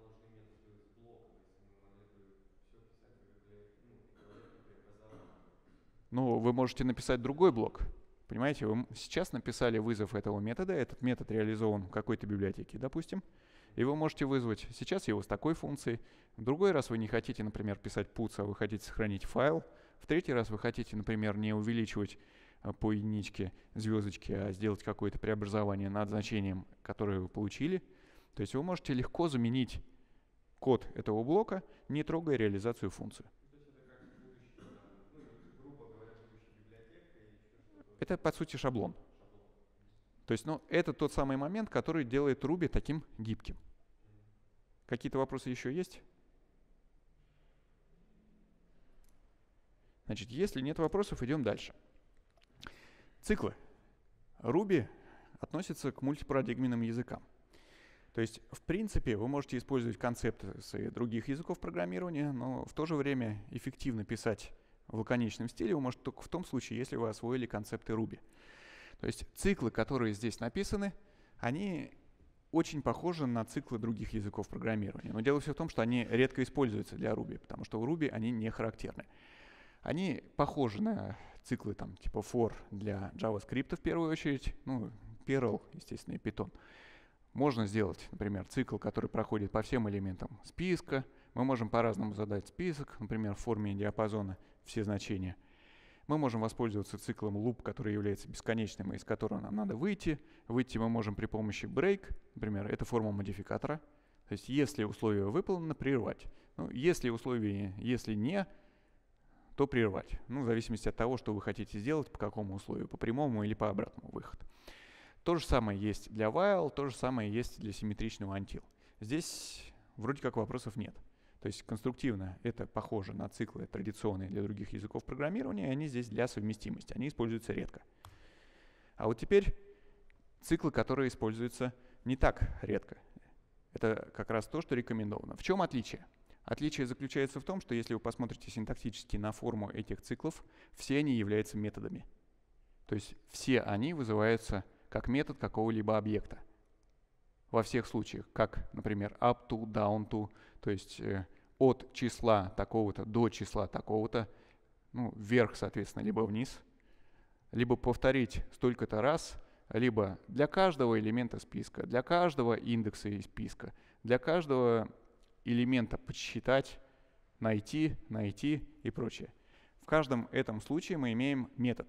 Ну, вы можете написать другой блок. Понимаете, вы сейчас написали вызов этого метода, этот метод реализован в какой-то библиотеке, допустим, и вы можете вызвать сейчас его с такой функцией. В другой раз вы не хотите, например, писать puts, а вы хотите сохранить файл. В третий раз вы хотите, например, не увеличивать по единичке звездочки, а сделать какое-то преобразование над значением, которое вы получили. То есть вы можете легко заменить код этого блока, не трогая реализацию функции. Это, по сути, шаблон. То есть, это тот самый момент, который делает Ruby таким гибким. Какие-то вопросы еще есть? Значит, если нет вопросов, идем дальше. Циклы. Ruby относится к мультипарадигменным языкам. То есть, в принципе, вы можете использовать концепции других языков программирования, но в то же время эффективно писать в лаконичном стиле вы можете только в том случае, если вы освоили концепты Ruby. То есть циклы, которые здесь написаны, они очень похожи на циклы других языков программирования. Но дело все в том, что они редко используются для Ruby, потому что у Ruby они не характерны. Они похожи на циклы типа for для JavaScript в первую очередь, Perl, естественно, и Python. Можно сделать, например, цикл, который проходит по всем элементам списка. Мы можем по-разному задать список, например, в форме диапазона все значения. Мы можем воспользоваться циклом loop, который является бесконечным, из которого нам надо выйти. Выйти мы можем при помощи break, например, это форма модификатора. То есть если условие выполнено, прервать. Если не, то прервать. В зависимости от того, что вы хотите сделать, по какому условию, по прямому или по обратному выходу. То же самое есть для while, то же самое есть для симметричного until. Здесь вроде как вопросов нет. То есть конструктивно это похоже на циклы традиционные для других языков программирования, и они здесь для совместимости. Они используются редко. А вот теперь циклы, которые используются не так редко. Это как раз то, что рекомендовано. В чем отличие? Отличие заключается в том, что если вы посмотрите синтаксически на форму этих циклов, все они являются методами. То есть все они вызываются как метод какого-либо объекта. Во всех случаях, как, например, up to, down to, то есть от числа такого-то до числа такого-то, вверх, соответственно, либо вниз, либо повторить столько-то раз, либо для каждого элемента списка, для каждого индекса из списка, для каждого элемента подсчитать, найти и прочее. В каждом этом случае мы имеем метод.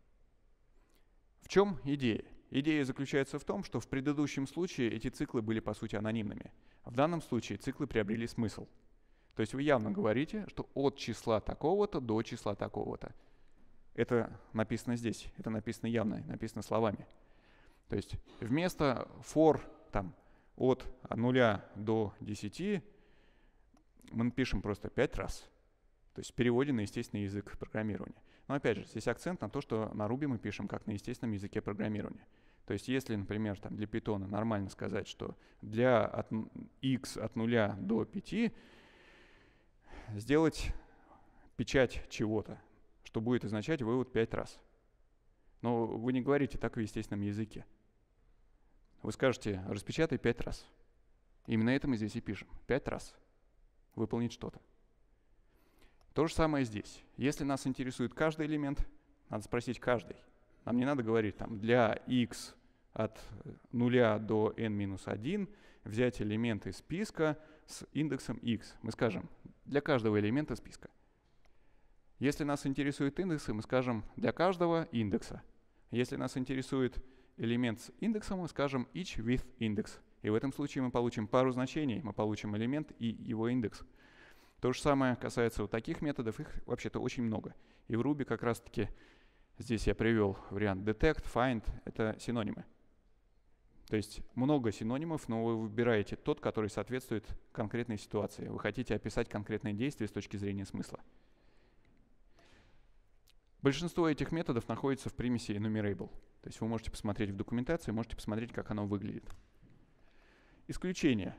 В чем идея? Идея заключается в том, что в предыдущем случае эти циклы были по сути анонимными. В данном случае циклы приобрели смысл. То есть вы явно говорите, что от числа такого-то до числа такого-то. Это написано здесь, это написано явно, написано словами. То есть вместо for от 0 до 10 мы напишем просто 5 раз. То есть в переводе на естественный язык программирования. Но опять же, здесь акцент на то, что на Ruby мы пишем как на естественном языке программирования. То есть если, например, для Python нормально сказать, что для x от 0 до 5 сделать печать чего-то, что будет означать вывод 5 раз. Но вы не говорите так в естественном языке. Вы скажете, распечатай 5 раз. Именно это мы здесь и пишем. 5 раз. Выполнить что-то. То же самое здесь. Если нас интересует каждый элемент, надо спросить каждый. Нам не надо говорить для x от 0 до n-1 взять элемент из списка с индексом x. Мы скажем для каждого элемента списка. Если нас интересуют индексы, мы скажем для каждого индекса. Если нас интересует элемент с индексом, мы скажем each with index. И в этом случае мы получим пару значений, мы получим элемент и его индекс. То же самое касается вот таких методов, их вообще-то очень много. И в Ruby как раз-таки здесь я привел вариант detect, find, это синонимы. То есть много синонимов, но вы выбираете тот, который соответствует конкретной ситуации. Вы хотите описать конкретное действие с точки зрения смысла. Большинство этих методов находится в примеси enumerable. То есть вы можете посмотреть в документации, можете посмотреть, как оно выглядит. Исключения.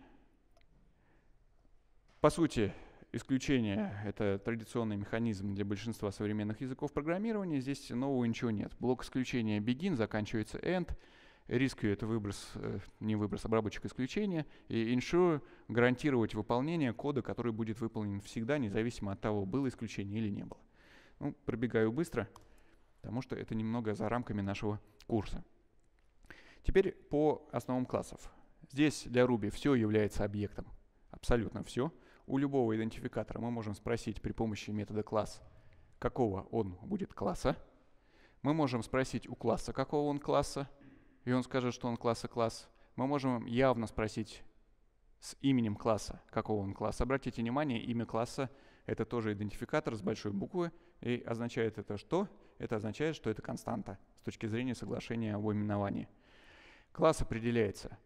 По сути, исключение — это традиционный механизм для большинства современных языков программирования. Здесь нового ничего нет. Блок исключения begin заканчивается end. Rescue — это выброс, не выброс, обработчик исключения. И ensure — гарантировать выполнение кода, который будет выполнен всегда, независимо от того, было исключение или не было. Ну, пробегаю быстро, потому что это немного за рамками нашего курса. Теперь по основам классов. Здесь для Ruby все является объектом. Абсолютно все. У любого идентификатора мы можем спросить при помощи метода класс, какого он будет класса. Мы можем спросить у класса, какого он класса, и он скажет, что он класса класс. Мы можем явно спросить с именем класса, какого он класса. Обратите внимание, имя класса — это тоже идентификатор с большой буквы. И означает это что? Это означает, что это константа с точки зрения соглашения об именовании. Класс определяется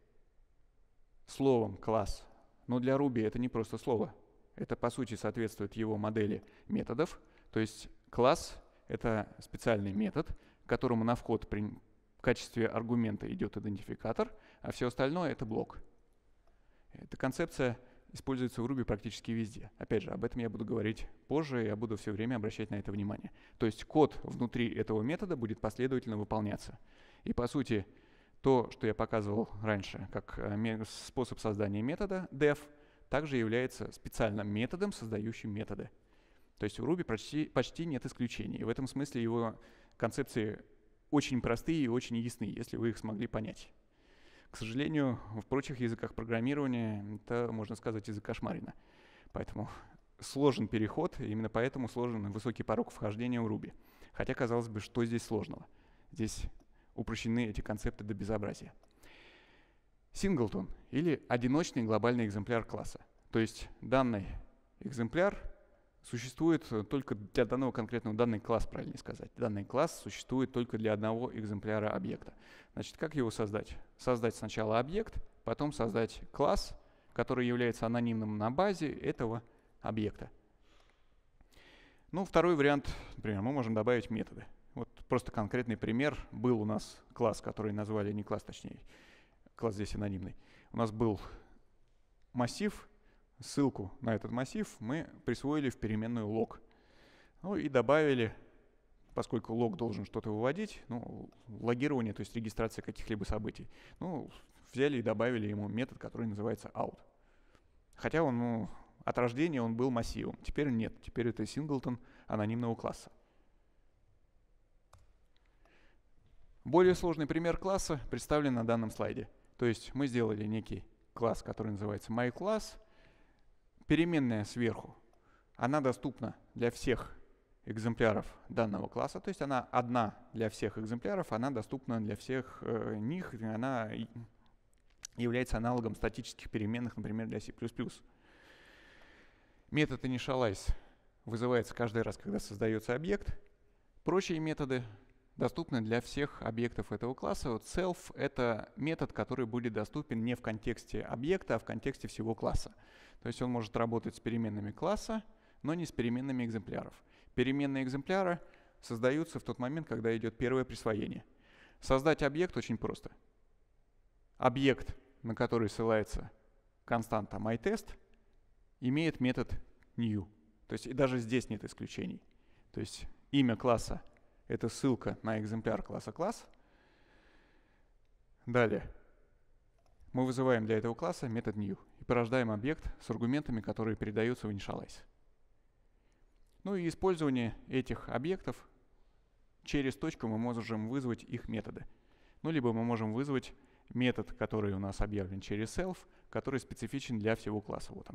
словом класс. Но для Ruby это не просто слово. Это, по сути, соответствует его модели методов. То есть класс — это специальный метод, к которому на вход в качестве аргумента идет идентификатор, а все остальное — это блок. Эта концепция используется в Ruby практически везде. Опять же, об этом я буду говорить позже, я буду все время обращать на это внимание. То есть код внутри этого метода будет последовательно выполняться. И, по сути, то, что я показывал раньше, как способ создания метода def, также является специальным методом, создающим методы. То есть у Ruby почти нет исключений. В этом смысле его концепции очень простые и очень ясны, если вы их смогли понять. К сожалению, в прочих языках программирования это, можно сказать, язык кошмарина. Поэтому сложен переход, и именно поэтому сложен высокий порог вхождения в Ruby. Хотя, казалось бы, что здесь сложного? Здесь упрощены эти концепты до безобразия. Синглтон или одиночный глобальный экземпляр класса. То есть данный экземпляр существует только для данного конкретного, данный класс, правильно сказать. Данный класс существует только для одного экземпляра объекта. Значит, как его создать? Создать сначала объект, потом создать класс, который является анонимным на базе этого объекта. Ну, второй вариант, например, мы можем добавить методы. Вот просто конкретный пример. Был у нас класс, который назвали, не класс, точнее, класс здесь анонимный. У нас был массив, ссылку на этот массив мы присвоили в переменную log. Ну и добавили, поскольку log должен что-то выводить, ну, логирование, то есть регистрация каких-либо событий. Ну, взяли и добавили ему метод, который называется out. Хотя он, ну, от рождения он был массивом. Теперь нет, теперь это синглтон анонимного класса. Более сложный пример класса представлен на данном слайде. То есть мы сделали некий класс, который называется myClass. Переменная сверху, она доступна для всех экземпляров данного класса. То есть она одна для всех экземпляров, она доступна для всех них. Она является аналогом статических переменных, например, для C++. Метод initialize вызывается каждый раз, когда создается объект. Прочие методы доступны для всех объектов этого класса. Вот self — это метод, который будет доступен не в контексте объекта, а в контексте всего класса. То есть он может работать с переменными класса, но не с переменными экземпляров. Переменные экземпляры создаются в тот момент, когда идет первое присвоение. Создать объект очень просто. Объект, на который ссылается константа myTest, имеет метод new. То есть и даже здесь нет исключений. То есть имя класса — это ссылка на экземпляр класса класс. Далее мы вызываем для этого класса метод new и порождаем объект с аргументами, которые передаются в initialize. Ну и использование этих объектов через точку мы можем вызвать их методы. Ну либо мы можем вызвать метод, который у нас объявлен через self, который специфичен для всего класса. Вот он.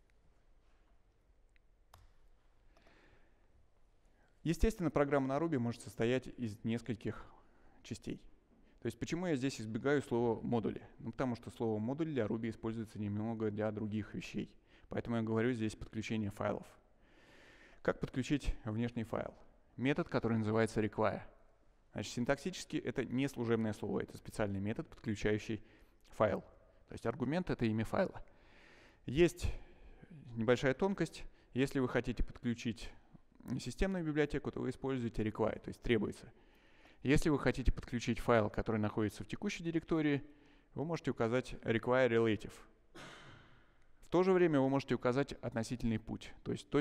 Естественно, программа на Ruby может состоять из нескольких частей. То есть почему я здесь избегаю слова модули? Ну, потому что слово модуль для Ruby используется немного для других вещей. Поэтому я говорю здесь подключение файлов. Как подключить внешний файл? Метод, который называется require. Значит, синтаксически это не служебное слово, это специальный метод, подключающий файл. То есть аргумент — это имя файла. Есть небольшая тонкость. Если вы хотите подключить системную библиотеку, то вы используете require, то есть требуется. Если вы хотите подключить файл, который находится в текущей директории, вы можете указать require relative. В то же время вы можете указать относительный путь, то есть ./. ./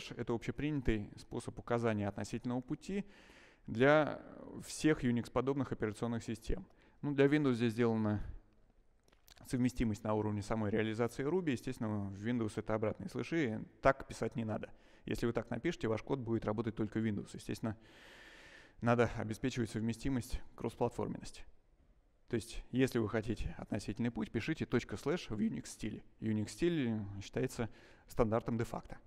— это общепринятый способ указания относительного пути для всех Unix-подобных операционных систем. Ну, для Windows здесь сделана совместимость на уровне самой реализации Ruby. Естественно, в Windows это обратные слэши. Так писать не надо. Если вы так напишете, ваш код будет работать только в Windows. Естественно, надо обеспечивать совместимость, кроссплатформенность. То есть, если вы хотите относительный путь, пишите ./ в Unix стиле. Unix стиль считается стандартом де-факто.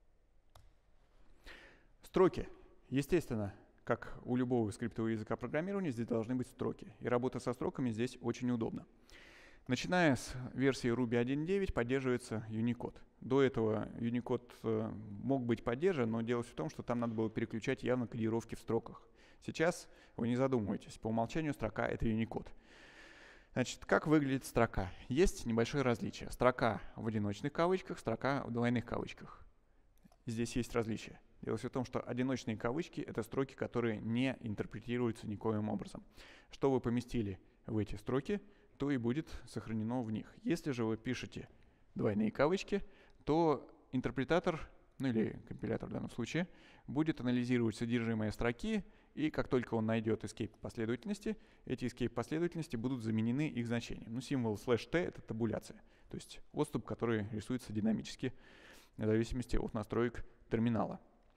Строки. Естественно, как у любого скриптового языка программирования, здесь должны быть строки. И работа со строками здесь очень удобна. Начиная с версии Ruby 1.9 поддерживается Unicode. До этого Unicode мог быть поддержан, но дело в том, что там надо было переключать явно кодировки в строках. Сейчас вы не задумывайтесь, по умолчанию строка — это Unicode. Значит, как выглядит строка? Есть небольшое различие. Строка в одиночных кавычках, строка в двойных кавычках. Здесь есть различие. Дело в том, что одиночные кавычки — это строки, которые не интерпретируются никоим образом. Что вы поместили в эти строки, то и будет сохранено в них. Если же вы пишете двойные кавычки, то интерпретатор, ну или компилятор в данном случае, будет анализировать содержимое строки, и как только он найдет escape последовательности, эти escape последовательности будут заменены их значением. Ну, символ /t — это табуляция, то есть отступ, который рисуется динамически в зависимости от настроек терминала.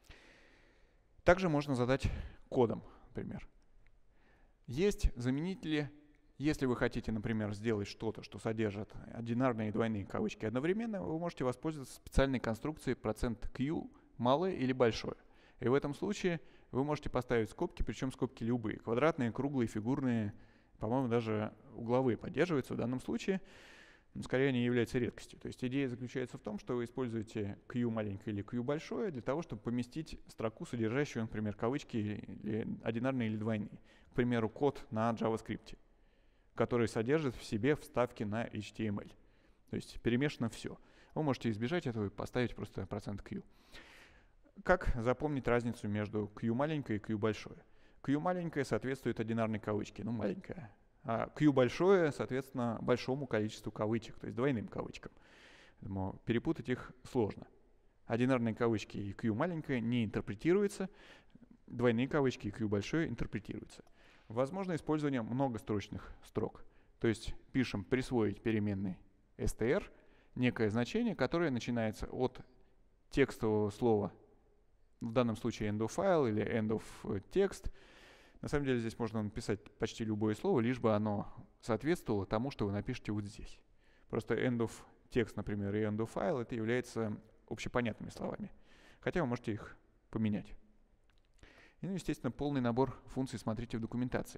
Также можно задать кодом, например. Есть заменители. Если вы хотите, например, сделать что-то, что содержит одинарные и двойные кавычки одновременно, вы можете воспользоваться специальной конструкцией %q малое или большое. И в этом случае вы можете поставить скобки, причем скобки любые. Квадратные, круглые, фигурные, по-моему, даже угловые поддерживаются в данном случае. Но скорее они являются редкостью. То есть идея заключается в том, что вы используете q маленькое или q большое для того, чтобы поместить строку, содержащую, например, кавычки или одинарные или двойные. К примеру, код на JavaScript, который содержит в себе вставки на HTML. То есть перемешано все. Вы можете избежать этого и поставить просто %q. Как запомнить разницу между q маленькое и q большое? Q маленькое соответствует одинарной кавычке, ну маленькая. А q большое, соответственно, большому количеству кавычек, то есть двойным кавычкам. Поэтому перепутать их сложно. Одинарные кавычки и q маленькое не интерпретируются, двойные кавычки и q большое интерпретируются. Возможно использование многострочных строк. То есть пишем присвоить переменной str некое значение, которое начинается от текстового слова, в данном случае end of file или end of text. На самом деле здесь можно написать почти любое слово, лишь бы оно соответствовало тому, что вы напишете вот здесь. Просто end of text, например, и end of file — это являются общепонятными словами. Хотя вы можете их поменять. И, ну, естественно, полный набор функций смотрите в документации.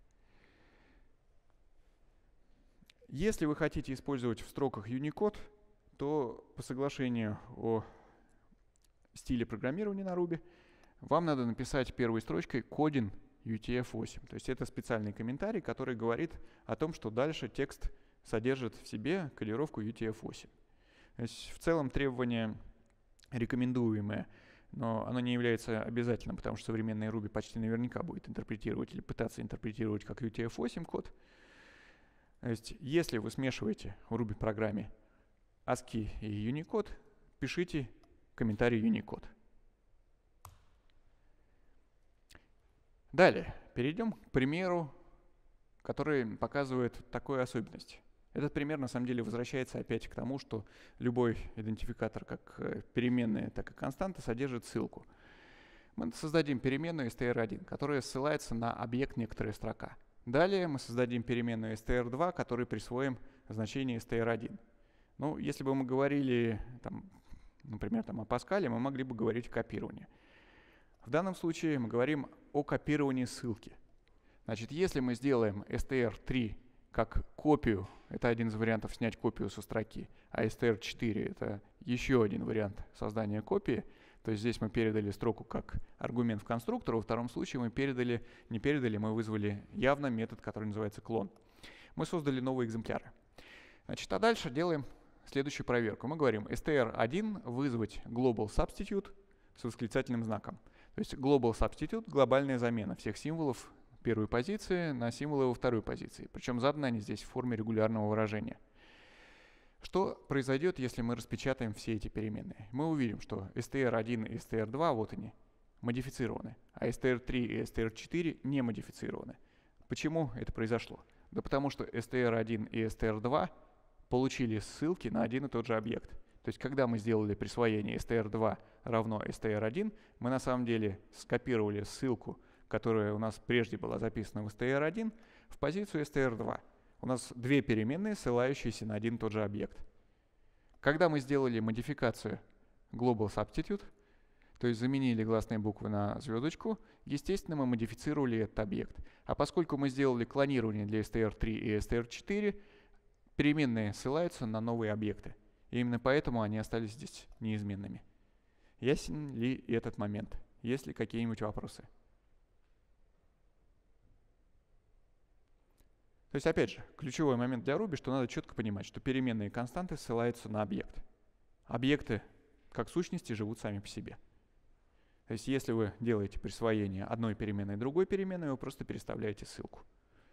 Если вы хотите использовать в строках Unicode, то по соглашению о стиле программирования на Ruby вам надо написать первой строчкой кодин UTF-8. То есть это специальный комментарий, который говорит о том, что дальше текст содержит в себе кодировку UTF-8. То есть в целом требование рекомендуемое, но оно не является обязательным, потому что современный Ruby почти наверняка будет интерпретировать или пытаться интерпретировать как UTF-8 код. То есть если вы смешиваете в Ruby программе ASCII и Unicode, пишите комментарий Unicode. Далее перейдем к примеру, который показывает такую особенность. Этот пример на самом деле возвращается опять к тому, что любой идентификатор, как переменная, так и константа, содержит ссылку. Мы создадим переменную str1, которая ссылается на объект некоторая строка. Далее мы создадим переменную str2, которой присвоим значение str1. Ну, если бы мы говорили, например, о Паскале, мы могли бы говорить о копировании. В данном случае мы говорим о копировании ссылки. Значит, если мы сделаем str3 как копию, это один из вариантов снять копию со строки, а str4 это еще один вариант создания копии, то есть здесь мы передали строку как аргумент в конструктор, во втором случае мы вызвали явно метод, который называется клон. Мы создали новые экземпляры. Значит, а дальше делаем следующую проверку. Мы говорим str1 вызвать global substitute с восклицательным знаком. То есть global substitute — глобальная замена всех символов первой позиции на символы во второй позиции. Причем заданы они здесь в форме регулярного выражения. Что произойдет, если мы распечатаем все эти переменные? Мы увидим, что str1 и str2, вот они, модифицированы, а str3 и str4 не модифицированы. Почему это произошло? Да потому что str1 и str2 получили ссылки на один и тот же объект. То есть, когда мы сделали присвоение str2 равно str1, мы на самом деле скопировали ссылку, которая у нас прежде была записана в str1, в позицию str2. У нас две переменные, ссылающиеся на один и тот же объект. Когда мы сделали модификацию global substitute, то есть заменили гласные буквы на звездочку, естественно, мы модифицировали этот объект. А поскольку мы сделали клонирование для str3 и str4, переменные ссылаются на новые объекты. И именно поэтому они остались здесь неизменными. Ясен ли этот момент? Есть ли какие-нибудь вопросы? То есть, опять же, ключевой момент для Ruby, что надо четко понимать, что переменные константы ссылаются на объект. Объекты, как сущности, живут сами по себе. То есть, если вы делаете присвоение одной переменной другой переменной, вы просто переставляете ссылку.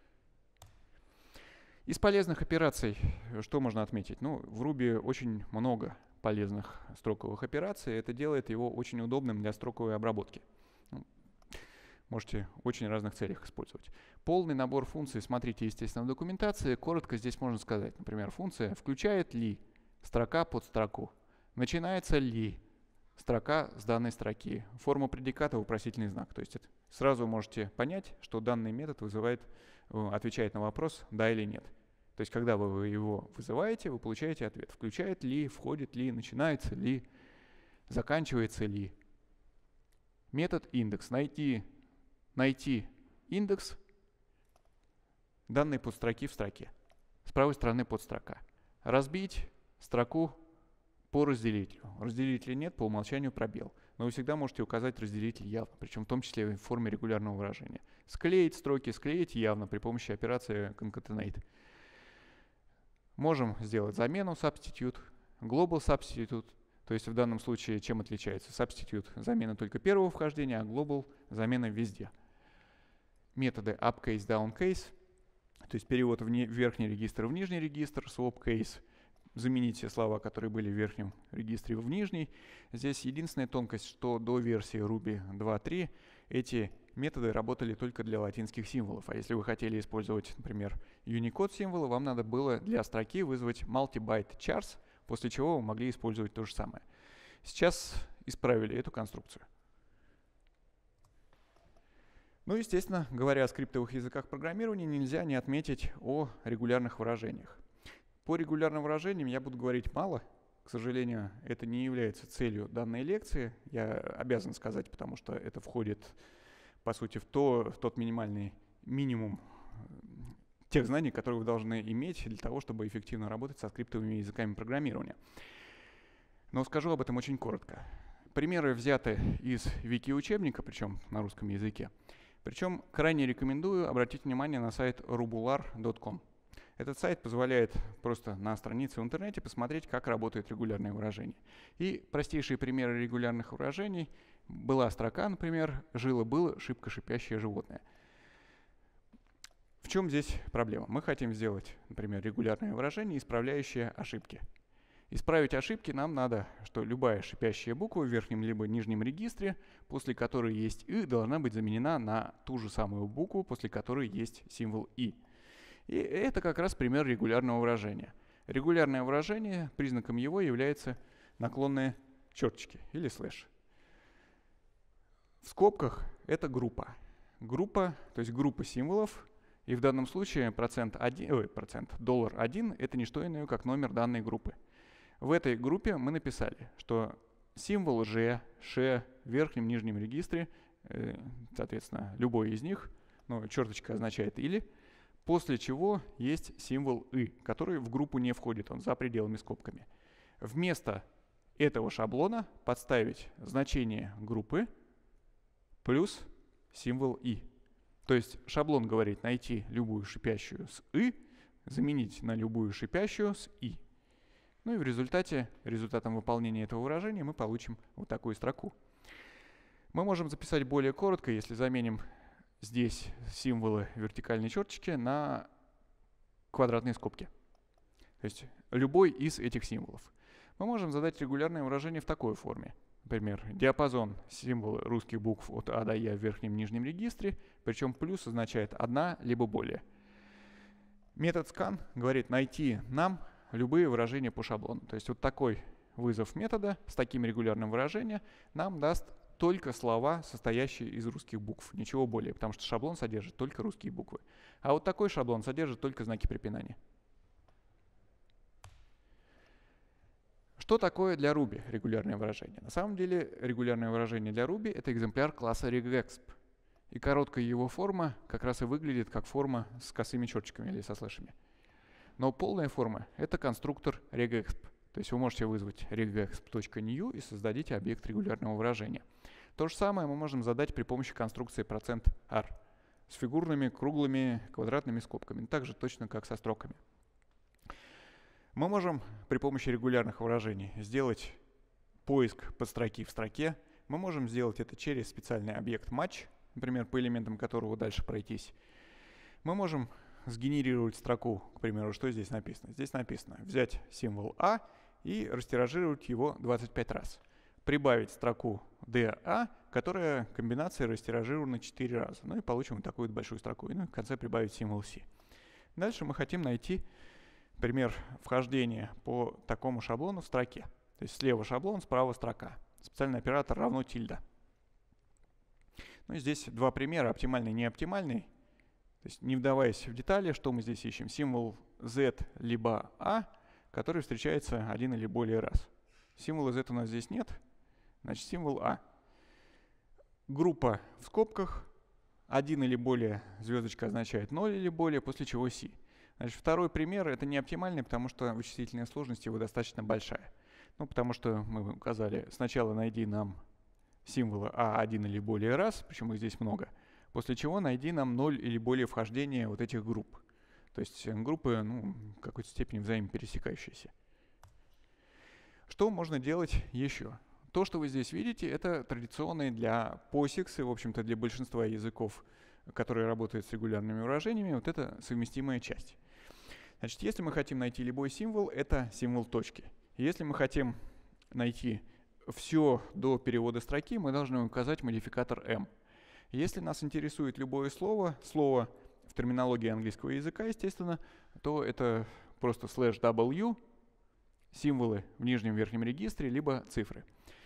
Из полезных операций что можно отметить? Ну, в Ruby очень много полезных строковых операций. Это делает его очень удобным для строковой обработки. Можете в очень разных целях использовать. Полный набор функций смотрите, естественно, в документации. Коротко здесь можно сказать, например, функция включает ли строка под строку, начинается ли строка с данной строки, форма предиката вопросительный знак. То есть сразу можете понять, что данный метод отвечает на вопрос «да» или «нет». То есть когда вы его вызываете, вы получаете ответ. Включает ли, входит ли, начинается ли, заканчивается ли. Метод индекс. Найти индекс данной подстроки в строке. С правой стороны подстрока. Разбить строку по разделителю. Разделителя нет, по умолчанию пробел. Но вы всегда можете указать разделитель явно, причем в том числе в форме регулярного выражения. Склеить строки, склеить явно при помощи операции concatenate. Можем сделать замену substitute, global substitute. То есть в данном случае чем отличается? Substitute — замена только первого вхождения, а global — замена везде. Методы upCase, downcase, то есть перевод в верхний регистр в нижний регистр, swapCase, заменить все слова, которые были в верхнем регистре, в нижний. Здесь единственная тонкость, что до версии Ruby 2.3 эти методы работали только для латинских символов. А если вы хотели использовать, например, Unicode символы, вам надо было для строки вызвать multi-byte chars, после чего вы могли использовать то же самое. Сейчас исправили эту конструкцию. Ну, естественно, говоря о скриптовых языках программирования, нельзя не отметить о регулярных выражениях. По регулярным выражениям я буду говорить мало. К сожалению, это не является целью данной лекции. Я обязан сказать, потому что это входит, по сути, в тот минимальный минимум тех знаний, которые вы должны иметь для того, чтобы эффективно работать со скриптовыми языками программирования. Но скажу об этом очень коротко. Примеры взяты из вики-учебника, причем на русском языке. Причем крайне рекомендую обратить внимание на сайт rubular.com. Этот сайт позволяет просто на странице в интернете посмотреть, как работает регулярное выражение. И простейшие примеры регулярных выражений. Была строка, например, жило-было шибко шипящее животное. В чем здесь проблема? Мы хотим сделать, например, регулярное выражение, исправляющее ошибки. Исправить ошибки нам надо, что любая шипящая буква в верхнем либо нижнем регистре, после которой есть «и», должна быть заменена на ту же самую букву, после которой есть символ «и». И это как раз пример регулярного выражения. Регулярное выражение, признаком его является наклонные черточки или слэш. В скобках это группа. Группа, то есть группа символов, и в данном случае $1 это не что иное, как номер данной группы. В этой группе мы написали, что символ «ж», «ш» в верхнем и нижнем регистре, соответственно, любой из них, но черточка означает «или», после чего есть символ «и», который в группу не входит, он за пределами скобками. Вместо этого шаблона подставить значение группы плюс символ «и». То есть шаблон говорит найти любую шипящую с «и», заменить на любую шипящую с «и». Ну и в результатом выполнения этого выражения мы получим вот такую строку. Мы можем записать более коротко, если заменим здесь символы вертикальной черточки на квадратные скобки. То есть любой из этих символов. Мы можем задать регулярное выражение в такой форме. Например, диапазон символа русских букв от А до Я в верхнем и нижнем регистре, причем плюс означает одна либо более. Метод scan говорит найти нам любые выражения по шаблону. То есть вот такой вызов метода с таким регулярным выражением нам даст только слова, состоящие из русских букв, ничего более, потому что шаблон содержит только русские буквы. А вот такой шаблон содержит только знаки препинания. Что такое для Ruby регулярное выражение? На самом деле регулярное выражение для Ruby — это экземпляр класса regexp. И короткая его форма как раз и выглядит как форма с косыми черточками или со слэшами. Но полная форма — это конструктор regexp. То есть вы можете вызвать regexp.new и создадите объект регулярного выражения. То же самое мы можем задать при помощи конструкции %r с фигурными, круглыми, квадратными скобками, так же точно как со строками. Мы можем при помощи регулярных выражений сделать поиск подстроки в строке. Мы можем сделать это через специальный объект match, например, по элементам которого дальше пройтись. Мы можем сгенерировать строку, к примеру, что здесь написано. Здесь написано взять символ А и растиражировать его 25 раз. Прибавить строку DA, которая комбинацией растиражирована 4 раза. Ну и получим вот такую вот большую строку. И в конце прибавить символ C. Дальше мы хотим найти пример вхождения по такому шаблону в строке. То есть слева шаблон, справа строка. Специальный оператор равно тильда. Ну и здесь два примера, оптимальный и неоптимальный. То есть не вдаваясь в детали, что мы здесь ищем? Символ Z либо A, который встречается один или более раз. Символа Z у нас здесь нет, значит символ A. Группа в скобках, один или более, звездочка означает 0 или более, после чего C. Значит, второй пример — это не оптимальный, потому что вычислительная сложность его достаточно большая. Ну, потому что мы указали, сначала найди нам символы А один или более раз, причем их здесь много, после чего найди нам 0 или более вхождения вот этих групп. То есть группы в какой-то степени взаимопересекающиеся. Что можно делать еще? То, что вы здесь видите, это традиционные для POSIX и, в общем-то, для большинства языков, которые работают с регулярными выражениями, вот это совместимая часть. Значит, если мы хотим найти любой символ, это символ точки. Если мы хотим найти все до перевода строки, мы должны указать модификатор m. Если нас интересует любое слово в терминологии английского языка, естественно, то это просто /w, символы в нижнем верхнем регистре, либо цифры.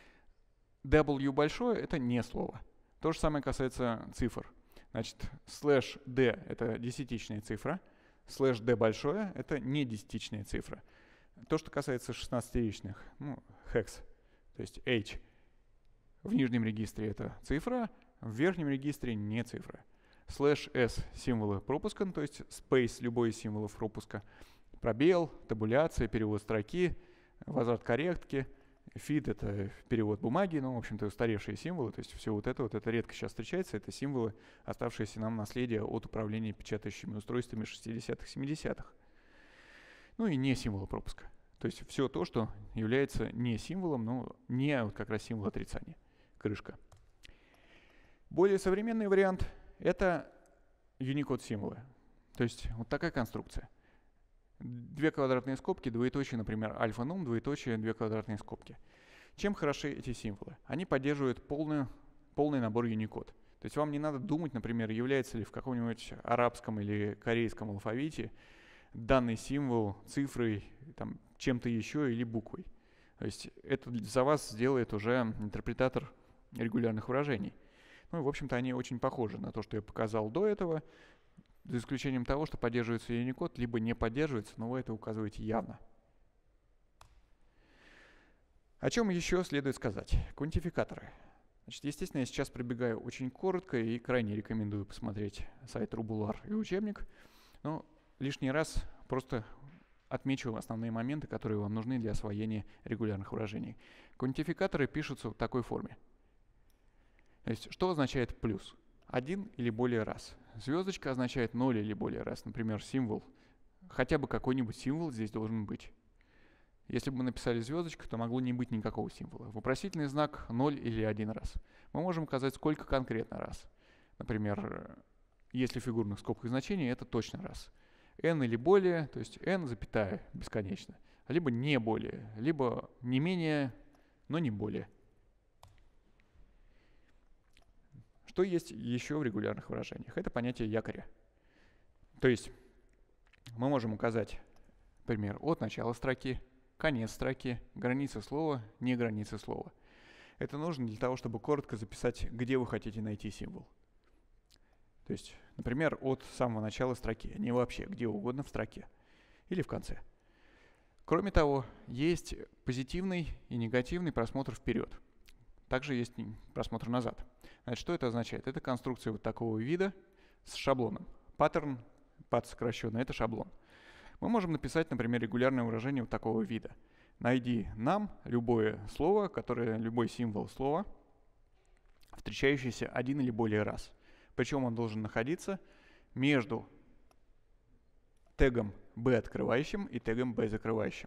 W большое — это не слово. То же самое касается цифр. Значит, /d — это десятичная цифра, /d большое — это не десятичная цифра. То, что касается 16-ричных, hex, то есть h в нижнем регистре — это цифра, в верхнем регистре — не цифра. /s — символы пропуска, то есть space — любой из символов пропуска, пробел, табуляция, перевод строки, возврат корректки, feed — это перевод бумаги, в общем-то, устаревшие символы, то есть все вот это редко сейчас встречается, это символы, оставшиеся нам наследие от управления печатающими устройствами 60-х, 70-х. Ну и не символы пропуска. То есть все то, что является не символом, но не как раз символ отрицания. Крышка. Более современный вариант — это Unicode символы. То есть вот такая конструкция. Две квадратные скобки, двоеточие, например, альфа-нум, двоеточие, две квадратные скобки. Чем хороши эти символы? Они поддерживают полный набор Unicode. То есть вам не надо думать, например, является ли в каком-нибудь арабском или корейском алфавите данный символ цифрой, чем-то еще или буквой. То есть это за вас сделает уже интерпретатор регулярных выражений. Ну и, в общем-то, они очень похожи на то, что я показал до этого, за исключением того, что поддерживается Unicode, либо не поддерживается, но вы это указываете явно. О чем еще следует сказать? Квантификаторы. Значит, естественно, я сейчас пробегаю очень коротко и крайне рекомендую посмотреть сайт Rubular и учебник. Но лишний раз просто отмечу основные моменты, которые вам нужны для освоения регулярных выражений. Квантификаторы пишутся в такой форме. То есть, что означает плюс? Один или более раз. Звездочка означает 0 или более раз. Например, символ. Хотя бы какой-нибудь символ здесь должен быть. Если бы мы написали звездочку, то могло не быть никакого символа. Вопросительный знак 0 или 1 раз. Мы можем указать, сколько конкретно раз. Например, если в фигурных скобках значение, это точно раз. n или более, то есть n, запятая, бесконечно. Либо не более, либо не менее, но не более. Что есть еще в регулярных выражениях? Это понятие якоря. То есть мы можем указать, например, от начала строки, конец строки, граница слова, не граница слова. Это нужно для того, чтобы коротко записать, где вы хотите найти символ. То есть, например, от самого начала строки, а не вообще, где угодно в строке или в конце. Кроме того, есть позитивный и негативный просмотр вперед. Также есть просмотр назад. Значит, что это означает? Это конструкция вот такого вида с шаблоном. Паттерн, пат сокращенно, это шаблон. Мы можем написать, например, регулярное выражение вот такого вида. Найди нам любое слово, любой символ слова, встречающийся один или более раз. Причем он должен находиться между тегом b открывающим и тегом b закрывающим.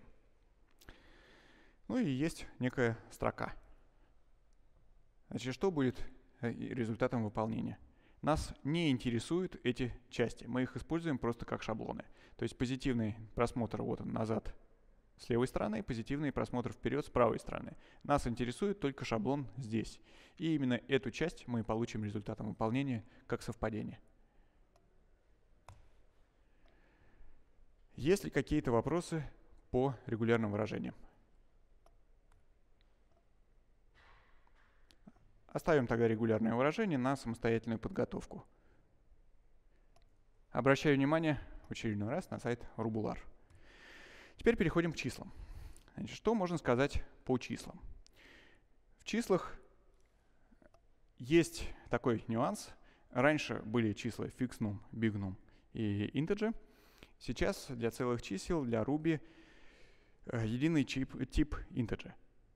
Ну и есть некая строка. Значит, что будет результатом выполнения? Нас не интересуют эти части. Мы их используем просто как шаблоны. То есть позитивный просмотр вот он назад с левой стороны, позитивный просмотр вперед с правой стороны. Нас интересует только шаблон здесь. И именно эту часть мы получим результатом выполнения как совпадение. Есть ли какие-то вопросы по регулярным выражениям? Оставим тогда регулярное выражение на самостоятельную подготовку. Обращаю внимание в очередной раз на сайт Rubular. Теперь переходим к числам. Значит, что можно сказать по числам? В числах есть такой нюанс. Раньше были числа fixnum, bignum и integer. Сейчас для целых чисел, для Ruby единый тип integer.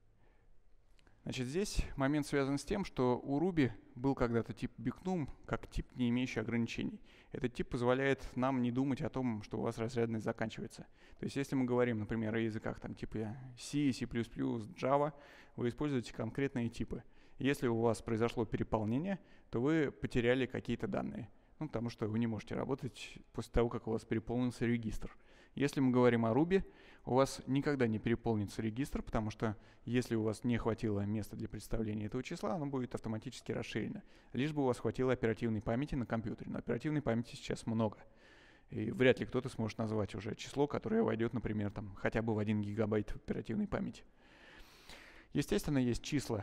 Значит, здесь момент связан с тем, что у Ruby был когда-то тип bignum, как тип, не имеющий ограничений. Этот тип позволяет нам не думать о том, что у вас разрядность заканчивается. То есть, если мы говорим, например, о языках там, типа C, C++, Java, вы используете конкретные типы. Если у вас произошло переполнение, то вы потеряли какие-то данные. Ну, потому что вы не можете работать после того, как у вас переполнился регистр. Если мы говорим о Ruby, у вас никогда не переполнится регистр, потому что если у вас не хватило места для представления этого числа, оно будет автоматически расширено. Лишь бы у вас хватило оперативной памяти на компьютере. Но оперативной памяти сейчас много. И вряд ли кто-то сможет назвать уже число, которое войдет, например, там, хотя бы в 1 гигабайт оперативной памяти. Естественно, есть числа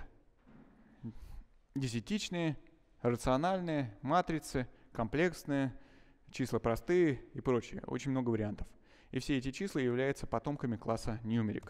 десятичные, рациональные, матрицы, комплексные, числа простые и прочее. Очень много вариантов. И все эти числа являются потомками класса numeric.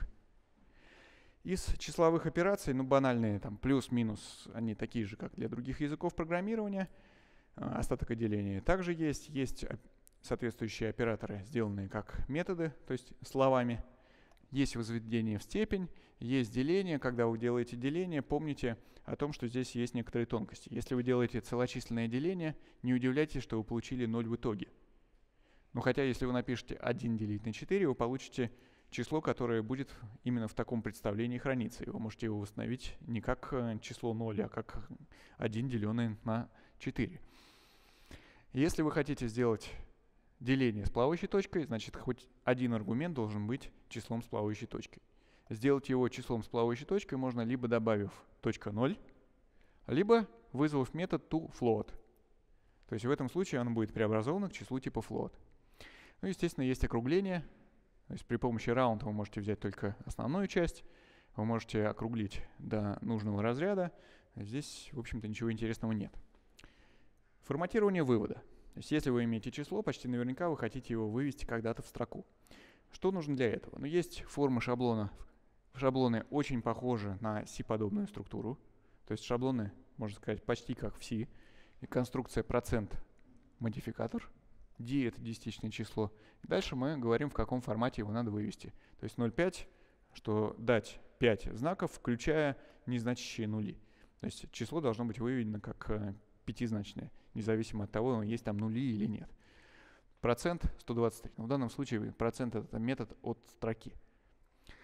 Из числовых операций, ну банальные, там плюс-минус, они такие же, как для других языков программирования, остаток и деление. Также есть соответствующие операторы, сделанные как методы, то есть словами. Есть возведение в степень, есть деление. Когда вы делаете деление, помните о том, что здесь есть некоторые тонкости. Если вы делаете целочисленное деление, не удивляйтесь, что вы получили 0 в итоге. Но хотя, если вы напишете 1 делить на 4, вы получите число, которое будет именно в таком представлении храниться. И вы можете его восстановить не как число 0, а как 1 деленное на 4. Если вы хотите сделать деление с плавающей точкой, значит, хоть один аргумент должен быть числом с плавающей точкой. Сделать его числом с плавающей точкой можно либо добавив .0, либо вызвав метод toFloat. То есть в этом случае оно будет преобразовано к числу типа float. Ну, естественно, есть округление. То есть при помощи round вы можете взять только основную часть. Вы можете округлить до нужного разряда. Здесь, в общем-то, ничего интересного нет. Форматирование вывода. То есть если вы имеете число, почти наверняка вы хотите его вывести когда-то в строку. Что нужно для этого? Ну, есть формы шаблонов. Шаблоны очень похожи на C-подобную структуру. То есть шаблоны, можно сказать, почти как в C. И конструкция процент модификатор. D — это десятичное число. И дальше мы говорим, в каком формате его надо вывести. То есть 0,5, что дать 5 знаков, включая незначащие нули. То есть число должно быть выведено как пятизначное, независимо от того, есть там нули или нет. Процент 123. Но в данном случае процент — это метод от строки.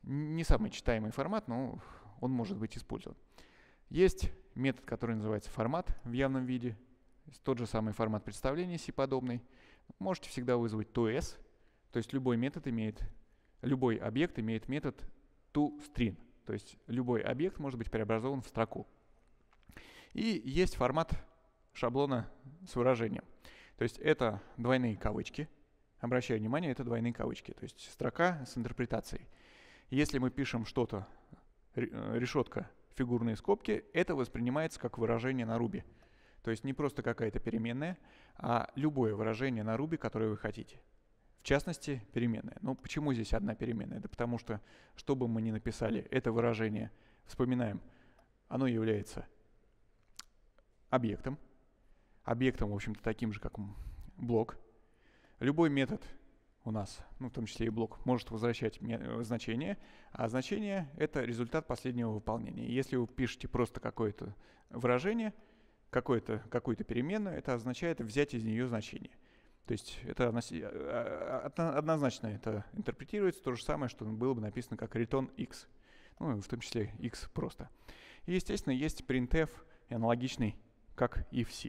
не самый читаемый формат, но он может быть использован. Есть метод, который называется формат в явном виде. Тот же самый формат представления C-подобный. Можете всегда вызвать toS, то есть любой объект имеет метод toString, то есть любой объект может быть преобразован в строку. И есть формат шаблона с выражением. То есть это двойные кавычки. Обращаю внимание, это двойные кавычки, то есть строка с интерпретацией. Если мы пишем что-то, решетка, фигурные скобки, это воспринимается как выражение на Ruby. То есть не просто какая-то переменная, а любое выражение на Ruby, которое вы хотите. В частности, переменная. Но почему здесь одна переменная? Да потому что, что бы мы ни написали, это выражение, вспоминаем, оно является объектом. Объектом, в общем-то, таким же, как блок. Любой метод у нас, в том числе и блок, может возвращать значение, а значение — это результат последнего выполнения. Если вы пишете просто какое-то выражение, какую-то переменную, это означает взять из нее значение. То есть это однозначно это интерпретируется то же самое, что было бы написано как return x, в том числе x просто. И, естественно, есть printf, аналогичный, как и в C.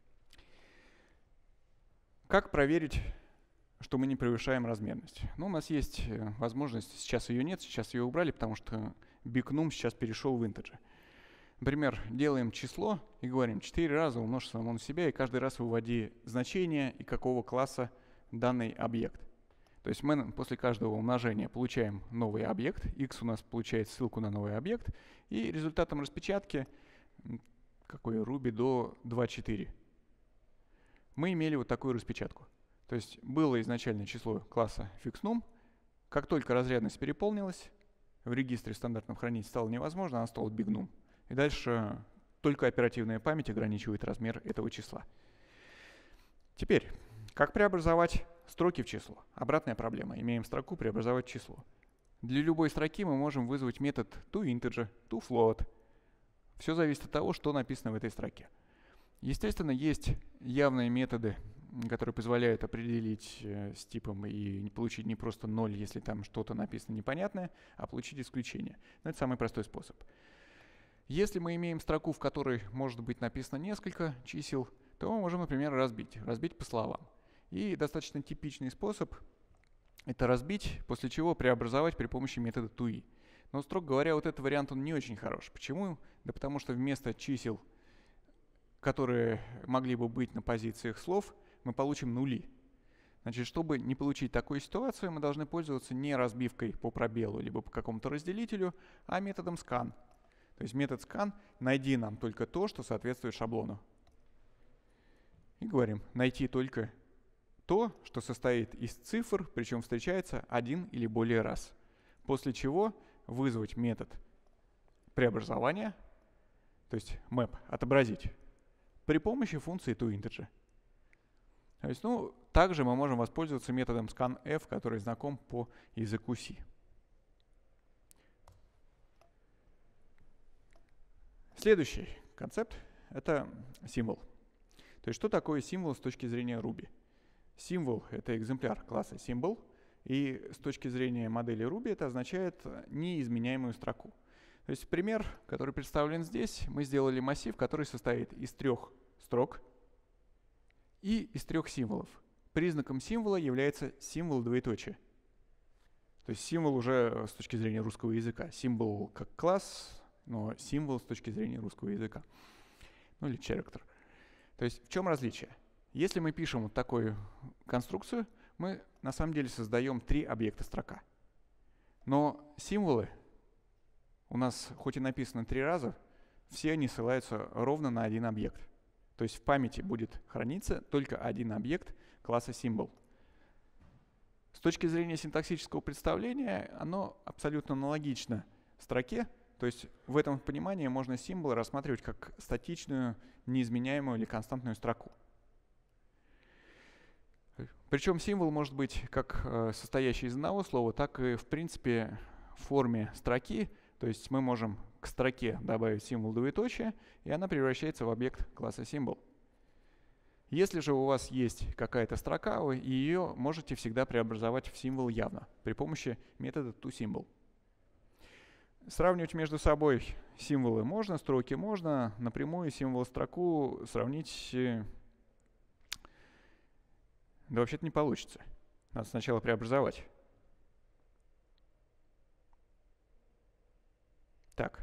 Как проверить, что мы не превышаем размерность? У нас есть возможность, сейчас ее нет, сейчас ее убрали, потому что bignum сейчас перешел в integer. Например, делаем число и говорим 4 раза умножь само на себя, и каждый раз выводи значение и какого класса данный объект. То есть мы после каждого умножения получаем новый объект, x у нас получает ссылку на новый объект, и результатом распечатки, какой Ruby до 2.4, мы имели вот такую распечатку. То есть было изначальное число класса fixnum, как только разрядность переполнилась, в регистре стандартном хранить стало невозможно, она стала bignum. И дальше только оперативная память ограничивает размер этого числа. Теперь, как преобразовать строки в число? Обратная проблема. Имеем строку, преобразовать в число. Для любой строки мы можем вызвать метод toInteger, toFloat. Все зависит от того, что написано в этой строке. Естественно, есть явные методы, которые позволяют определить с типом и получить не просто 0, если там что-то написано непонятное, а получить исключение. Но это самый простой способ. Если мы имеем строку, в которой может быть написано несколько чисел, то мы можем, например, разбить по словам. И достаточно типичный способ — это разбить, после чего преобразовать при помощи метода toI. Но, строго говоря, вот этот вариант он не очень хорош. Почему? Да потому что вместо чисел, которые могли бы быть на позициях слов, мы получим нули. Значит, чтобы не получить такую ситуацию, мы должны пользоваться не разбивкой по пробелу либо по какому-то разделителю, а методом scan. То есть метод scan — найди нам только то, что соответствует шаблону. И говорим, найти только то, что состоит из цифр, причем встречается один или более раз. После чего вызвать метод преобразования, то есть map, отобразить, при помощи функции toInteger. То есть, также мы можем воспользоваться методом scanf, который знаком по языку C. Следующий концепт — это символ. То есть что такое символ с точки зрения Ruby? Символ — это экземпляр класса symbol, и с точки зрения модели Ruby это означает неизменяемую строку. То есть пример, который представлен здесь, мы сделали массив, который состоит из 3 строк и из 3 символов. Признаком символа является символ двоеточие. То есть символ уже с точки зрения русского языка. Символ как класс, но символ с точки зрения русского языка. Или character. То есть в чем различие? Если мы пишем вот такую конструкцию, мы на самом деле создаем 3 объекта строка. Но символы у нас хоть и написано 3 раза, все они ссылаются ровно на один объект. То есть в памяти будет храниться только один объект класса symbol. С точки зрения синтаксического представления оно абсолютно аналогично строке. То есть в этом понимании можно символ рассматривать как статичную, неизменяемую или константную строку. Причем символ может быть как состоящий из одного слова, так и в принципе в форме строки. То есть мы можем к строке добавить символ двоеточие, и она превращается в объект класса symbol. Если же у вас есть какая-то строка, вы ее можете всегда преобразовать в символ явно при помощи метода toSymbol. Сравнивать между собой символы можно, строки можно. Напрямую символ строку сравнить да вообще-то не получится. Надо сначала преобразовать. Так.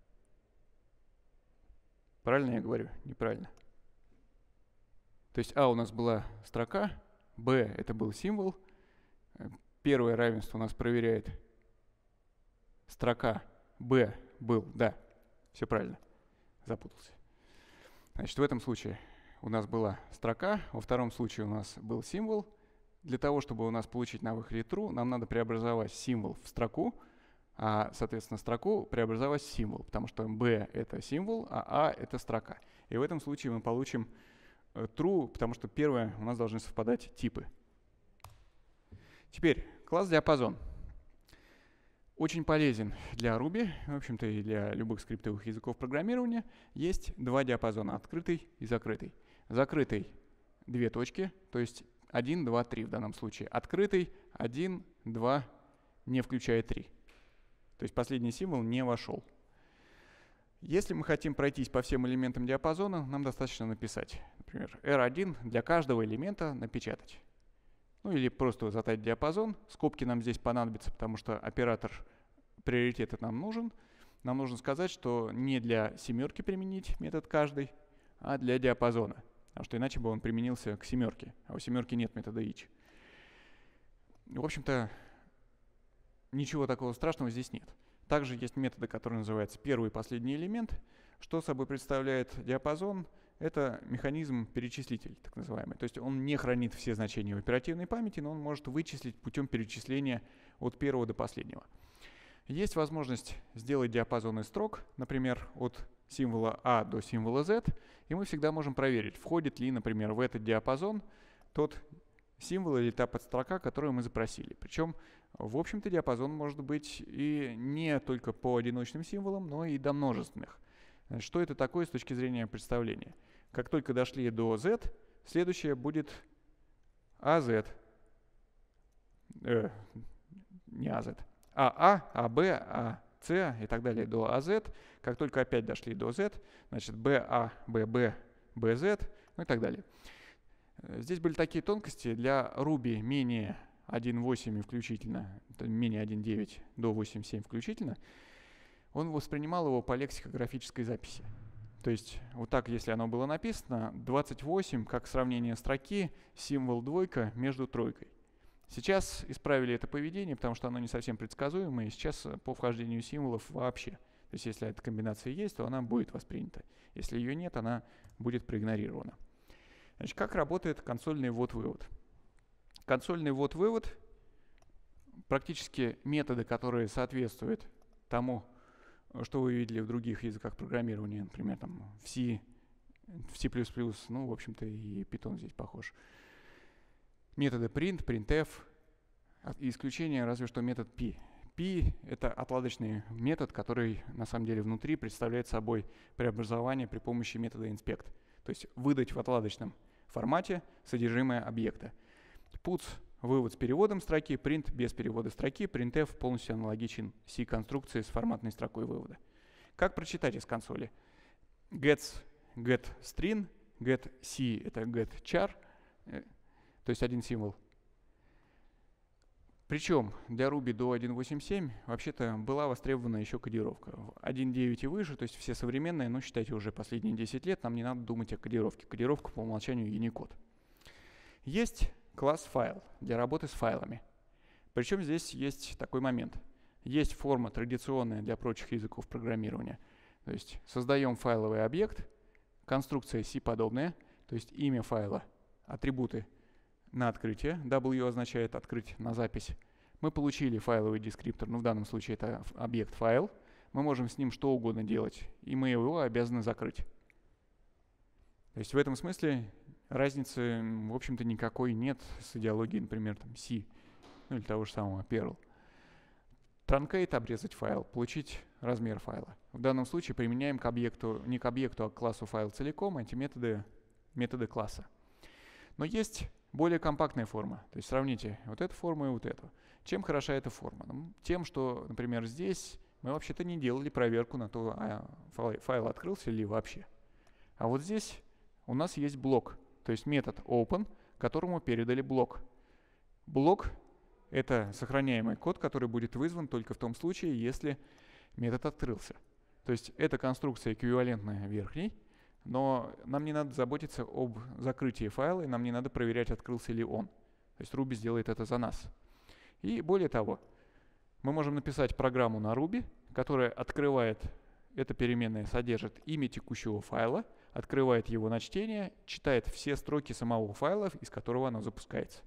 Правильно я говорю? Неправильно. То есть А у нас была строка, Б это был символ. Первое равенство у нас проверяет строка, Б был, да, все правильно, запутался. Значит, в этом случае у нас была строка, во втором случае у нас был символ. Для того, чтобы у нас получить на выходе true, нам надо преобразовать символ в строку, а, соответственно, строку преобразовать в символ, потому что B — это символ, а это строка. И в этом случае мы получим true, потому что первое у нас должны совпадать типы. Теперь класс диапазон. Очень полезен для Ruby, в общем-то и для любых скриптовых языков программирования. Есть два диапазона, открытый и закрытый. Закрытый — две точки, то есть 1, 2, 3 в данном случае. Открытый 1, 2, не включая 3. То есть последний символ не вошел. Если мы хотим пройтись по всем элементам диапазона, нам достаточно написать, например, R1 для каждого элемента напечатать. Ну или просто задать диапазон. Скобки нам здесь понадобятся, потому что оператор приоритета нам нужен. Нам нужно сказать, что не для семерки применить метод каждый, а для диапазона. Потому что иначе бы он применился к семерке, а у семерки нет метода each. В общем-то, ничего такого страшного здесь нет. Также есть методы, которые называются первый и последний элемент. Что собой представляет диапазон? Это механизм перечислитель, так называемый. То есть он не хранит все значения в оперативной памяти, но он может вычислить путем перечисления от первого до последнего. Есть возможность сделать диапазон из строк, например, от символа А до символа Z, и мы всегда можем проверить, входит ли, например, в этот диапазон тот символ или та подстрока, которую мы запросили. Причем, в общем-то, диапазон может быть и не только по одиночным символам, но и до множественных. Что это такое с точки зрения представления? Как только дошли до Z, следующее будет AZ. Не AZ. АА, АБ, АС и так далее до AZ. Как только опять дошли до Z, значит БА, ББ, БЗ, ну и так далее. Здесь были такие тонкости. Для Ruby менее 1.8 включительно, менее 1.9 до 8.7 включительно, он воспринимал его по лексикографической записи. То есть вот так, если оно было написано, 28 как сравнение строки, символ двойка между тройкой. Сейчас исправили это поведение, потому что оно не совсем предсказуемое, и сейчас по вхождению символов вообще. То есть если эта комбинация есть, то она будет воспринята. Если ее нет, она будет проигнорирована. Значит, как работает консольный ввод-вывод? Консольный ввод-вывод — практически методы, которые соответствуют тому, что вы видели в других языках программирования, например, там, в C, в C++, ну, в общем-то, и Python здесь похож. Методы print, printf, исключение разве что метод p. P — это отладочный метод, который на самом деле внутри представляет собой преобразование при помощи метода inspect. То есть выдать в отладочном формате содержимое объекта. Puts — вывод с переводом строки, print — без перевода строки, printf полностью аналогичен C-конструкции с форматной строкой вывода. Как прочитать из консоли? Get string, get C — это get char, то есть один символ. Причем для Ruby до 1.8.7 вообще-то была востребована еще кодировка. 1.9 и выше, то есть все современные, но считайте уже последние 10 лет, нам не надо думать о кодировке. Кодировка по умолчанию Unicode. Есть класс файл для работы с файлами. Причем здесь есть такой момент. Есть форма традиционная для прочих языков программирования. То есть создаем файловый объект, конструкция C-подобная, то есть имя файла, атрибуты на открытие. W означает открыть на запись. Мы получили файловый дескриптор, ну в данном случае это объект файл. Мы можем с ним что угодно делать, и мы его обязаны закрыть. То есть в этом смысле разницы, в общем-то, никакой нет с идеологией, например, там, C, ну или того же самого Perl. Truncate — обрезать файл, получить размер файла. В данном случае применяем к объекту, не к объекту, а к классу файл целиком эти методы класса. Но есть более компактная форма. То есть сравните вот эту форму и вот эту. Чем хороша эта форма? Ну, тем, что, например, здесь мы вообще-то не делали проверку на то, файл открылся ли вообще. А вот здесь у нас есть блок, то есть метод open, которому передали блок. Блок — это сохраняемый код, который будет вызван только в том случае, если метод открылся. То есть эта конструкция эквивалентная верхней, но нам не надо заботиться об закрытии файла, и нам не надо проверять, открылся ли он. То есть Ruby сделает это за нас. И более того, мы можем написать программу на Ruby, которая открывает, эта переменная содержит имя текущего файла, открывает его на чтение, читает все строки самого файла, из которого оно запускается.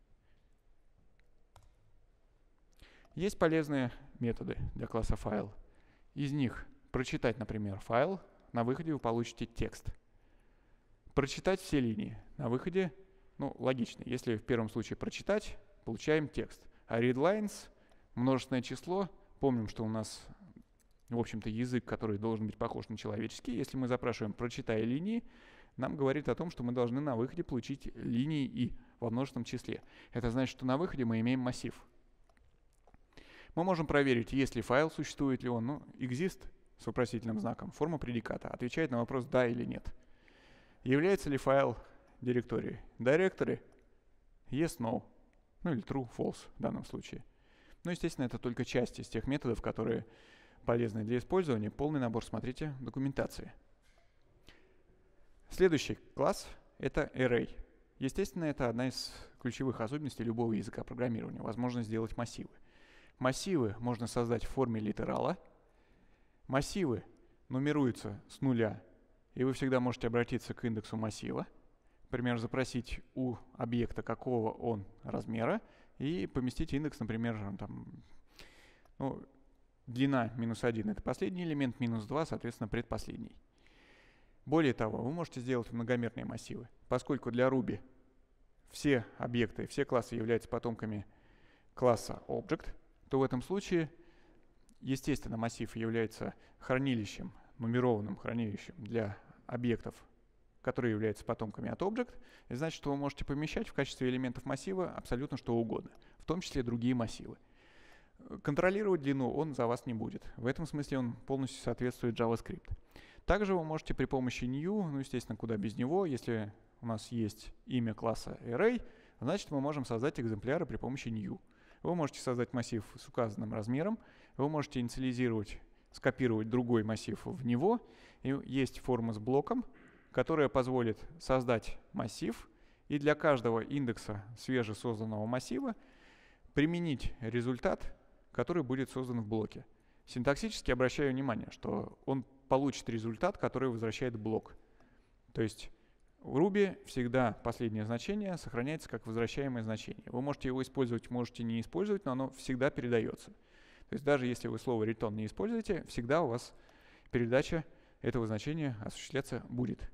Есть полезные методы для класса файл. Из них прочитать, например, файл, на выходе вы получите текст. Прочитать все линии. На выходе, логично, если в первом случае прочитать, получаем текст. А readlines, множественное число, помним, что у нас, в общем-то, язык, который должен быть похож на человеческий. Если мы запрашиваем «прочитай линии», нам говорит о том, что мы должны на выходе получить линии «и» во множественном числе. Это значит, что на выходе мы имеем массив. Мы можем проверить, есть ли файл, существует ли он. Exist с вопросительным знаком, форма предиката, отвечает на вопрос «да» или «нет». Является ли файл директорией? Directory? Yes, no. Или true, false в данном случае. Естественно, это только часть из тех методов, которые полезны для использования. Полный набор смотрите в документации. Следующий класс — это array. Естественно, это одна из ключевых особенностей любого языка программирования — возможность сделать массивы. Массивы можно создать в форме литерала. Массивы нумеруются с нуля, и вы всегда можете обратиться к индексу массива. Например, запросить у объекта, какого он размера, и поместить индекс, например, длина -1 — это последний элемент, -2, соответственно, предпоследний. Более того, вы можете сделать многомерные массивы. Поскольку для Ruby все объекты, все классы являются потомками класса Object, то в этом случае, естественно, массив является хранилищем, нумерованным хранилищем для объектов, которые являются потомками от Object, и значит, что вы можете помещать в качестве элементов массива абсолютно что угодно, в том числе другие массивы. Контролировать длину он за вас не будет. В этом смысле он полностью соответствует JavaScript. Также вы можете при помощи new, естественно, куда без него, если у нас есть имя класса array, значит, мы можем создать экземпляры при помощи new. Вы можете создать массив с указанным размером, вы можете инициализировать, скопировать другой массив в него. И есть форма с блоком, которая позволит создать массив и для каждого индекса свежесозданного массива применить результат, который будет создан в блоке. Синтаксически обращаю внимание, что он получит результат, который возвращает блок. То есть в Ruby всегда последнее значение сохраняется как возвращаемое значение. Вы можете его использовать, можете не использовать, но оно всегда передается. То есть даже если вы слово return не используете, всегда у вас передача этого значения осуществляться будет.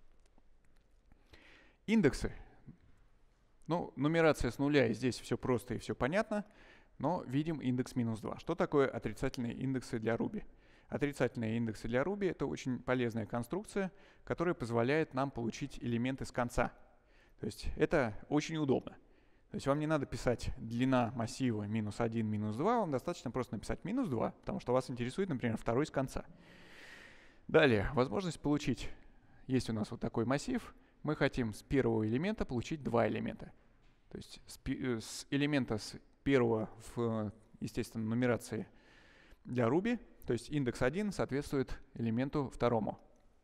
Индексы. Нумерация с нуля, и здесь все просто и все понятно, но видим индекс -2. Что такое отрицательные индексы для Ruby? Отрицательные индексы для Ruby — это очень полезная конструкция, которая позволяет нам получить элементы с конца. То есть это очень удобно. То есть вам не надо писать длина массива -1, -2, вам достаточно просто написать -2, потому что вас интересует, например, второй с конца. Далее, возможность получить. Есть у нас вот такой массив. Мы хотим с первого элемента получить два элемента. То есть с элемента с первого в, естественно, нумерации для Ruby, то есть индекс 1 соответствует элементу второму.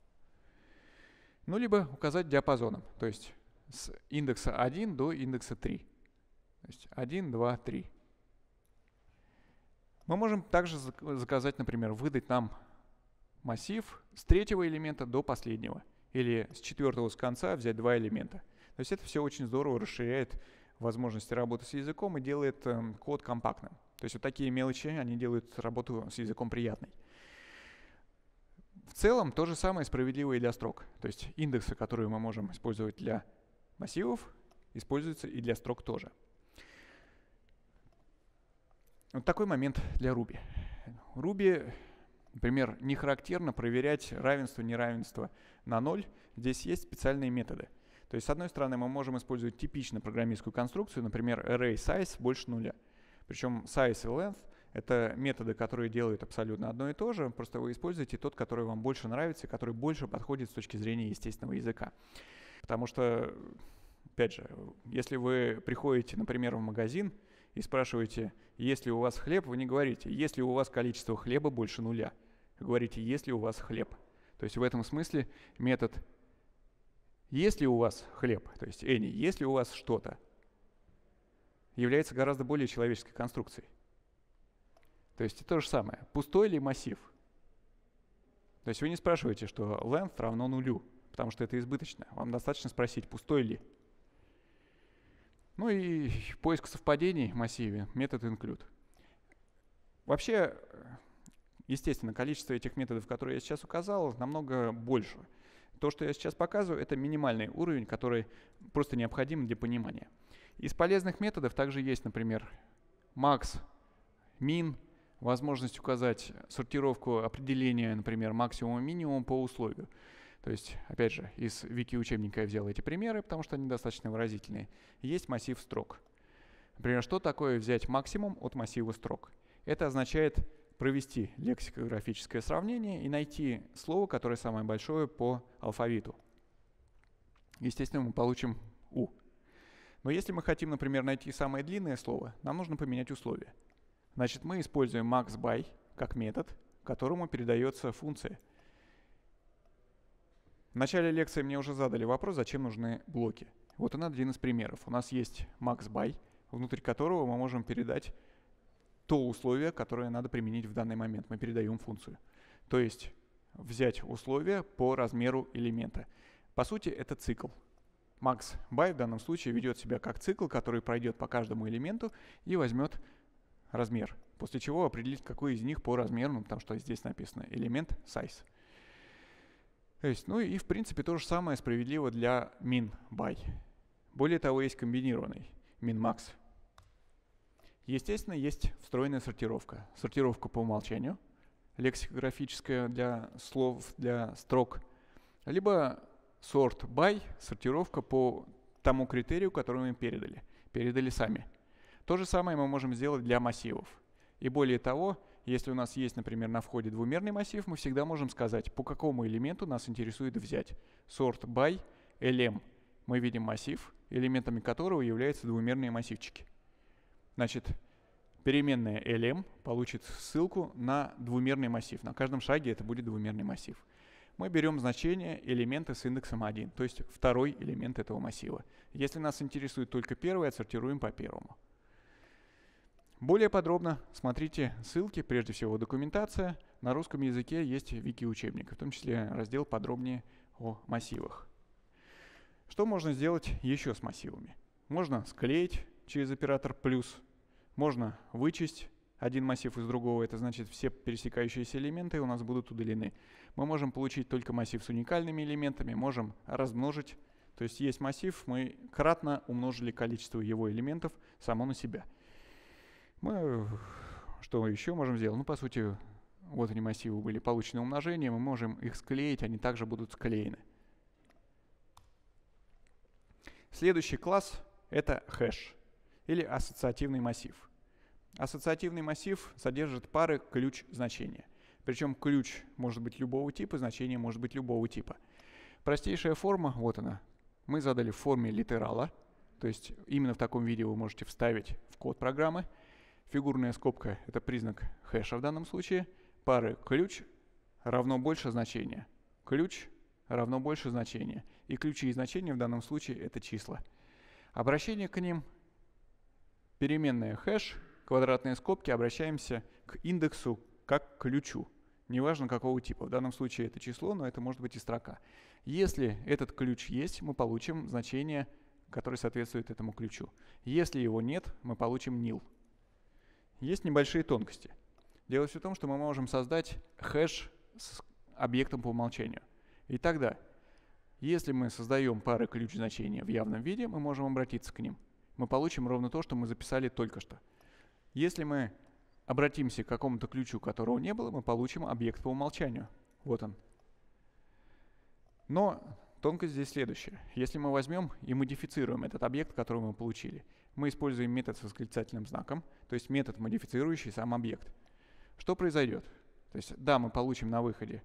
Либо указать диапазоном, то есть с индекса 1 до индекса 3. То есть 1, 2, 3. Мы можем также заказать, например, выдать нам массив с третьего элемента до последнего. Или с четвертого с конца взять два элемента. То есть это все очень здорово расширяет возможности работы с языком и делает код компактным. То есть вот такие мелочи, они делают работу с языком приятной. В целом то же самое справедливо и для строк. То есть индексы, которые мы можем использовать для массивов, используются и для строк тоже. Вот такой момент для Ruby. Ruby, например, не характерно проверять равенство, неравенство на 0. Здесь есть специальные методы. То есть, с одной стороны, мы можем использовать типично программистскую конструкцию, например, array size больше нуля. Причем size и length Это методы, которые делают абсолютно одно и то же, просто вы используете тот, который вам больше нравится, который больше подходит с точки зрения естественного языка. Потому что, опять же, если вы приходите, например, в магазин и спрашиваете, есть ли у вас хлеб, вы не говорите, есть ли у вас количество хлеба больше 0. Вы говорите, есть ли у вас хлеб. То есть в этом смысле метод «есть ли у вас хлеб», то есть «Энни, есть ли у вас что-то», является гораздо более человеческой конструкцией. То есть это то же самое. Пустой ли массив? То есть вы не спрашиваете, что length равно 0, потому что это избыточно. Вам достаточно спросить, пустой ли. Ну и поиск совпадений в массиве, метод include. Вообще, естественно, количество этих методов, которые я сейчас указал, намного больше. То, что я сейчас показываю, это минимальный уровень, который просто необходим для понимания. Из полезных методов также есть, например, max, min, возможность указать сортировку определения, например, максимум и минимум по условию. То есть, опять же, из вики-учебника я взял эти примеры, потому что они достаточно выразительные. Есть массив строк. Например, что такое взять максимум от массива строк? Это означает провести лексикографическое сравнение и найти слово, которое самое большое по алфавиту. Естественно, мы получим U. Но если мы хотим, например, найти самое длинное слово, нам нужно поменять условия. Значит, мы используем maxBy как метод, которому передается функция. В начале лекции мне уже задали вопрос, зачем нужны блоки. Вот он один из примеров. У нас есть maxBy, внутрь которого мы можем передать то условие, которое надо применить в данный момент. Мы передаем функцию. То есть взять условие по размеру элемента. По сути, это цикл. maxBy в данном случае ведет себя как цикл, который пройдет по каждому элементу и возьмет размер. После чего определить, какой из них по размеру, потому что здесь написано элемент size. То есть, ну и в принципе то же самое справедливо для min-by. Более того, есть комбинированный min-max. Естественно, есть встроенная сортировка. Сортировка по умолчанию, лексикографическая для слов, для строк. Либо sort by, сортировка по тому критерию, который мы передали сами. То же самое мы можем сделать для массивов. И более того, если у нас есть, например, на входе двумерный массив, мы всегда можем сказать, по какому элементу нас интересует взять. Sort by lm. Мы видим массив, элементами которого являются двумерные массивчики. Значит, переменная lm получит ссылку на двумерный массив. На каждом шаге это будет двумерный массив. Мы берем значение элемента с индексом 1, то есть второй элемент этого массива. Если нас интересует только первый, отсортируем по первому. Более подробно смотрите ссылки, прежде всего документация. На русском языке есть вики-учебник, в том числе раздел подробнее о массивах. Что можно сделать еще с массивами? Можно склеить через оператор плюс, можно вычесть один массив из другого, это значит все пересекающиеся элементы у нас будут удалены. Мы можем получить только массив с уникальными элементами, можем размножить, то есть есть массив, мы кратно умножили количество его элементов само на себя. Мы что еще можем сделать? Ну, по сути, вот они массивы были получены умножением, мы можем их склеить, они также будут склеены. Следующий класс — это хэш или ассоциативный массив. Ассоциативный массив содержит пары ключ-значения. Причем ключ может быть любого типа, значение может быть любого типа. Простейшая форма, вот она. Мы задали в форме литерала, то есть именно в таком виде вы можете вставить в код программы. Фигурная скобка — это признак хэша в данном случае. Пары ключ равно больше значения. Ключ равно больше значения. И ключи и значения в данном случае — это числа. Обращение к ним — переменная хэш, квадратные скобки, обращаемся к индексу как к ключу. Неважно какого типа. В данном случае это число, но это может быть и строка. Если этот ключ есть, мы получим значение, которое соответствует этому ключу. Если его нет, мы получим nil. Есть небольшие тонкости. Дело все в том, что мы можем создать хэш с объектом по умолчанию. И тогда, если мы создаем пары ключ-значения в явном виде, мы можем обратиться к ним. Мы получим ровно то, что мы записали только что. Если мы обратимся к какому-то ключу, которого не было, мы получим объект по умолчанию. Вот он. Но тонкость здесь следующая. Если мы возьмем и модифицируем этот объект, который мы получили, мы используем метод с восклицательным знаком, то есть метод, модифицирующий сам объект. Что произойдет? То есть, да, мы получим на выходе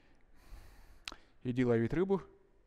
«иди ловить рыбу»,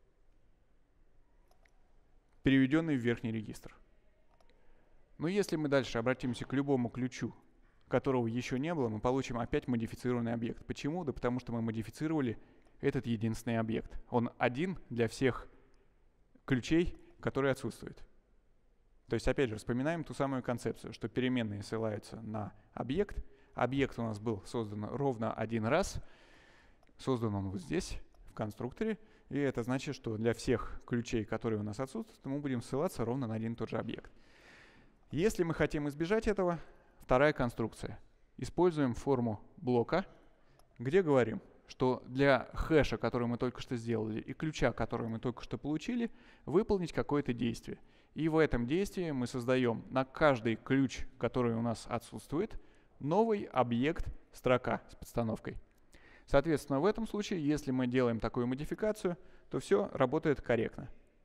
переведенный в верхний регистр. Но если мы дальше обратимся к любому ключу, которого еще не было, мы получим опять модифицированный объект. Почему? Да потому что мы модифицировали этот единственный объект. Он один для всех ключей, которые отсутствуют. То есть, опять же, вспоминаем ту самую концепцию, что переменные ссылаются на объект. Объект у нас был создан ровно один раз. Создан он вот здесь, в конструкторе. И это значит, что для всех ключей, которые у нас отсутствуют, мы будем ссылаться ровно на один и тот же объект. Если мы хотим избежать этого, вторая конструкция. Используем форму блока, где говорим, что для хэша, который мы только что сделали, и ключа, который мы только что получили, выполнить какое-то действие. И в этом действии мы создаем на каждый ключ, который у нас отсутствует, новый объект строка с подстановкой. Соответственно, в этом случае, если мы делаем такую модификацию, то все работает корректно.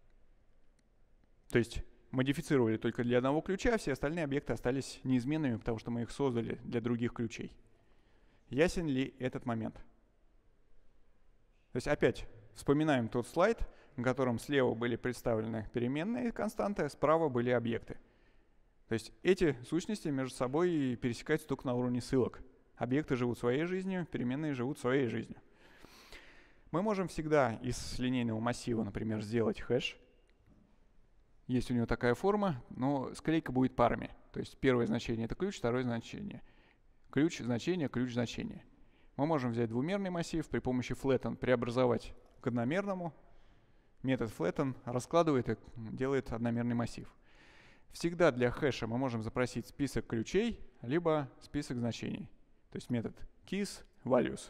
То есть модифицировали только для одного ключа, а все остальные объекты остались неизменными, потому что мы их создали для других ключей. Ясен ли этот момент? То есть опять вспоминаем тот слайд, на котором слева были представлены переменные константы, справа были объекты. То есть эти сущности между собой пересекаются только на уровне ссылок. Объекты живут своей жизнью, переменные живут своей жизнью. Мы можем всегда из линейного массива, например, сделать хэш. Есть у него такая форма, но склейка будет парами. То есть первое значение — это ключ, второе значение — ключ, значение, ключ, значение. Мы можем взять двумерный массив, при помощи flatten преобразовать к одномерному. Метод flatten раскладывает и делает одномерный массив. Всегда для хэша мы можем запросить список ключей, либо список значений. То есть метод keys values.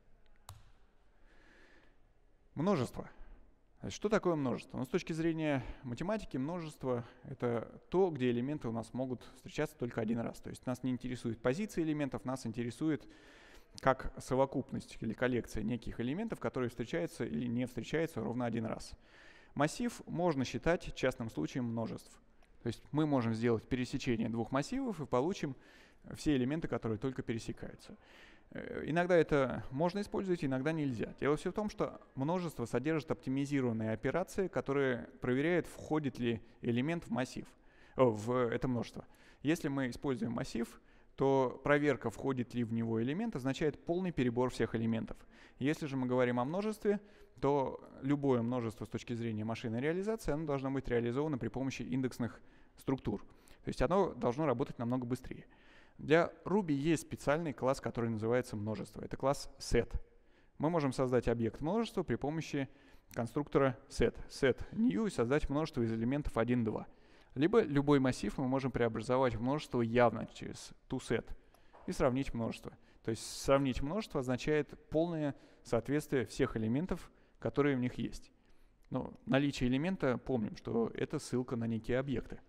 Множество. Что такое множество? Ну, с точки зрения математики, множество — это то, где элементы у нас могут встречаться только один раз. То есть нас не интересует позиция элементов, нас интересует как совокупность или коллекция неких элементов, которые встречаются или не встречаются ровно один раз. Массив можно считать частным случаем множеств. То есть мы можем сделать пересечение двух массивов и получим все элементы, которые только пересекаются. Иногда это можно использовать, иногда нельзя. Дело все в том, что множество содержит оптимизированные операции, которые проверяют, входит ли элемент в массив, в это множество. Если мы используем массив, то проверка, входит ли в него элемент, означает полный перебор всех элементов. Если же мы говорим о множестве, то любое множество с точки зрения машинной реализации, оно должно быть реализовано при помощи индексных структур. То есть оно должно работать намного быстрее. Для Ruby есть специальный класс, который называется множество. Это класс set. Мы можем создать объект множества при помощи конструктора set. Set new и создать множество из элементов 1, 2. Либо любой массив мы можем преобразовать в множество явно через toSet и сравнить множество. То есть сравнить множество означает полное соответствие всех элементов, которые в них есть. Но наличие элемента, помним, что это ссылка на некие объекты.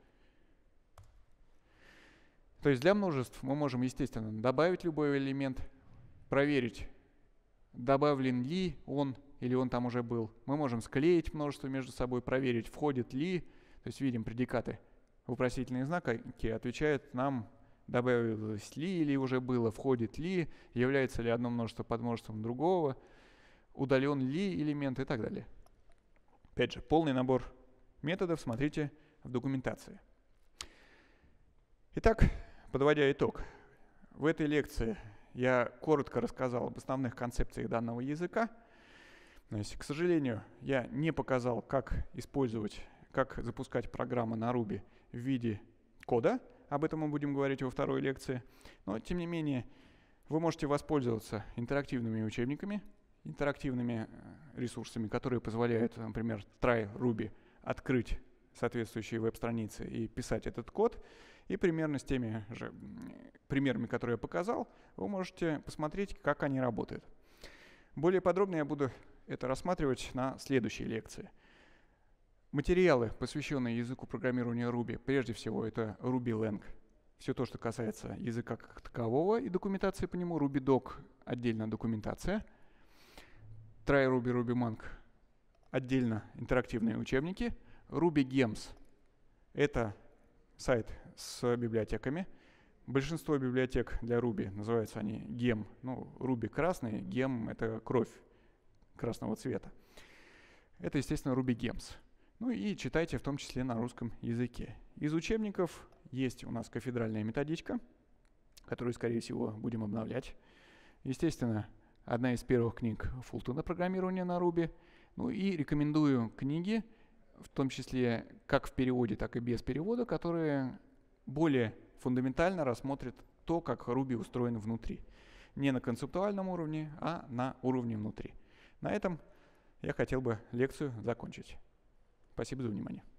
То есть для множеств мы можем, естественно, добавить любой элемент, проверить, добавлен ли он или он там уже был. Мы можем склеить множество между собой, проверить, входит ли. То есть видим предикаты. Вопросительные знаки отвечают нам, добавилось ли или уже было, входит ли, является ли одно множество подмножеством другого, удален ли элемент и так далее. Опять же, полный набор методов смотрите в документации. Итак, подводя итог, в этой лекции я коротко рассказал об основных концепциях данного языка. То есть, к сожалению, я не показал, как использовать, как запускать программы на Ruby в виде кода. Об этом мы будем говорить во второй лекции. Но, тем не менее, вы можете воспользоваться интерактивными учебниками, интерактивными ресурсами, которые позволяют, например, Try Ruby открыть соответствующие веб-страницы и писать этот код. И примерно с теми же примерами, которые я показал, вы можете посмотреть, как они работают. Более подробно я буду это рассматривать на следующей лекции. Материалы, посвященные языку программирования Ruby, прежде всего это RubyLang. Все то, что касается языка как такового и документации по нему. RubyDoc — отдельно документация. Try Ruby, RubyMonk — отдельно интерактивные учебники. RubyGems — это сайт с библиотеками. Большинство библиотек для Ruby называются они gem. Ну, Ruby красный, gem — это кровь красного цвета. Это, естественно, Ruby Gems. Ну и читайте в том числе на русском языке. Из учебников есть у нас кафедральная методичка, которую, скорее всего, будем обновлять. Естественно, одна из первых книг Фултона «Программирование на Ruby». Ну и рекомендую книги, в том числе как в переводе, так и без перевода, которые более фундаментально рассмотрят то, как Ruby устроен внутри. Не на концептуальном уровне, а на уровне внутри. На этом я хотел бы лекцию закончить. Спасибо за внимание.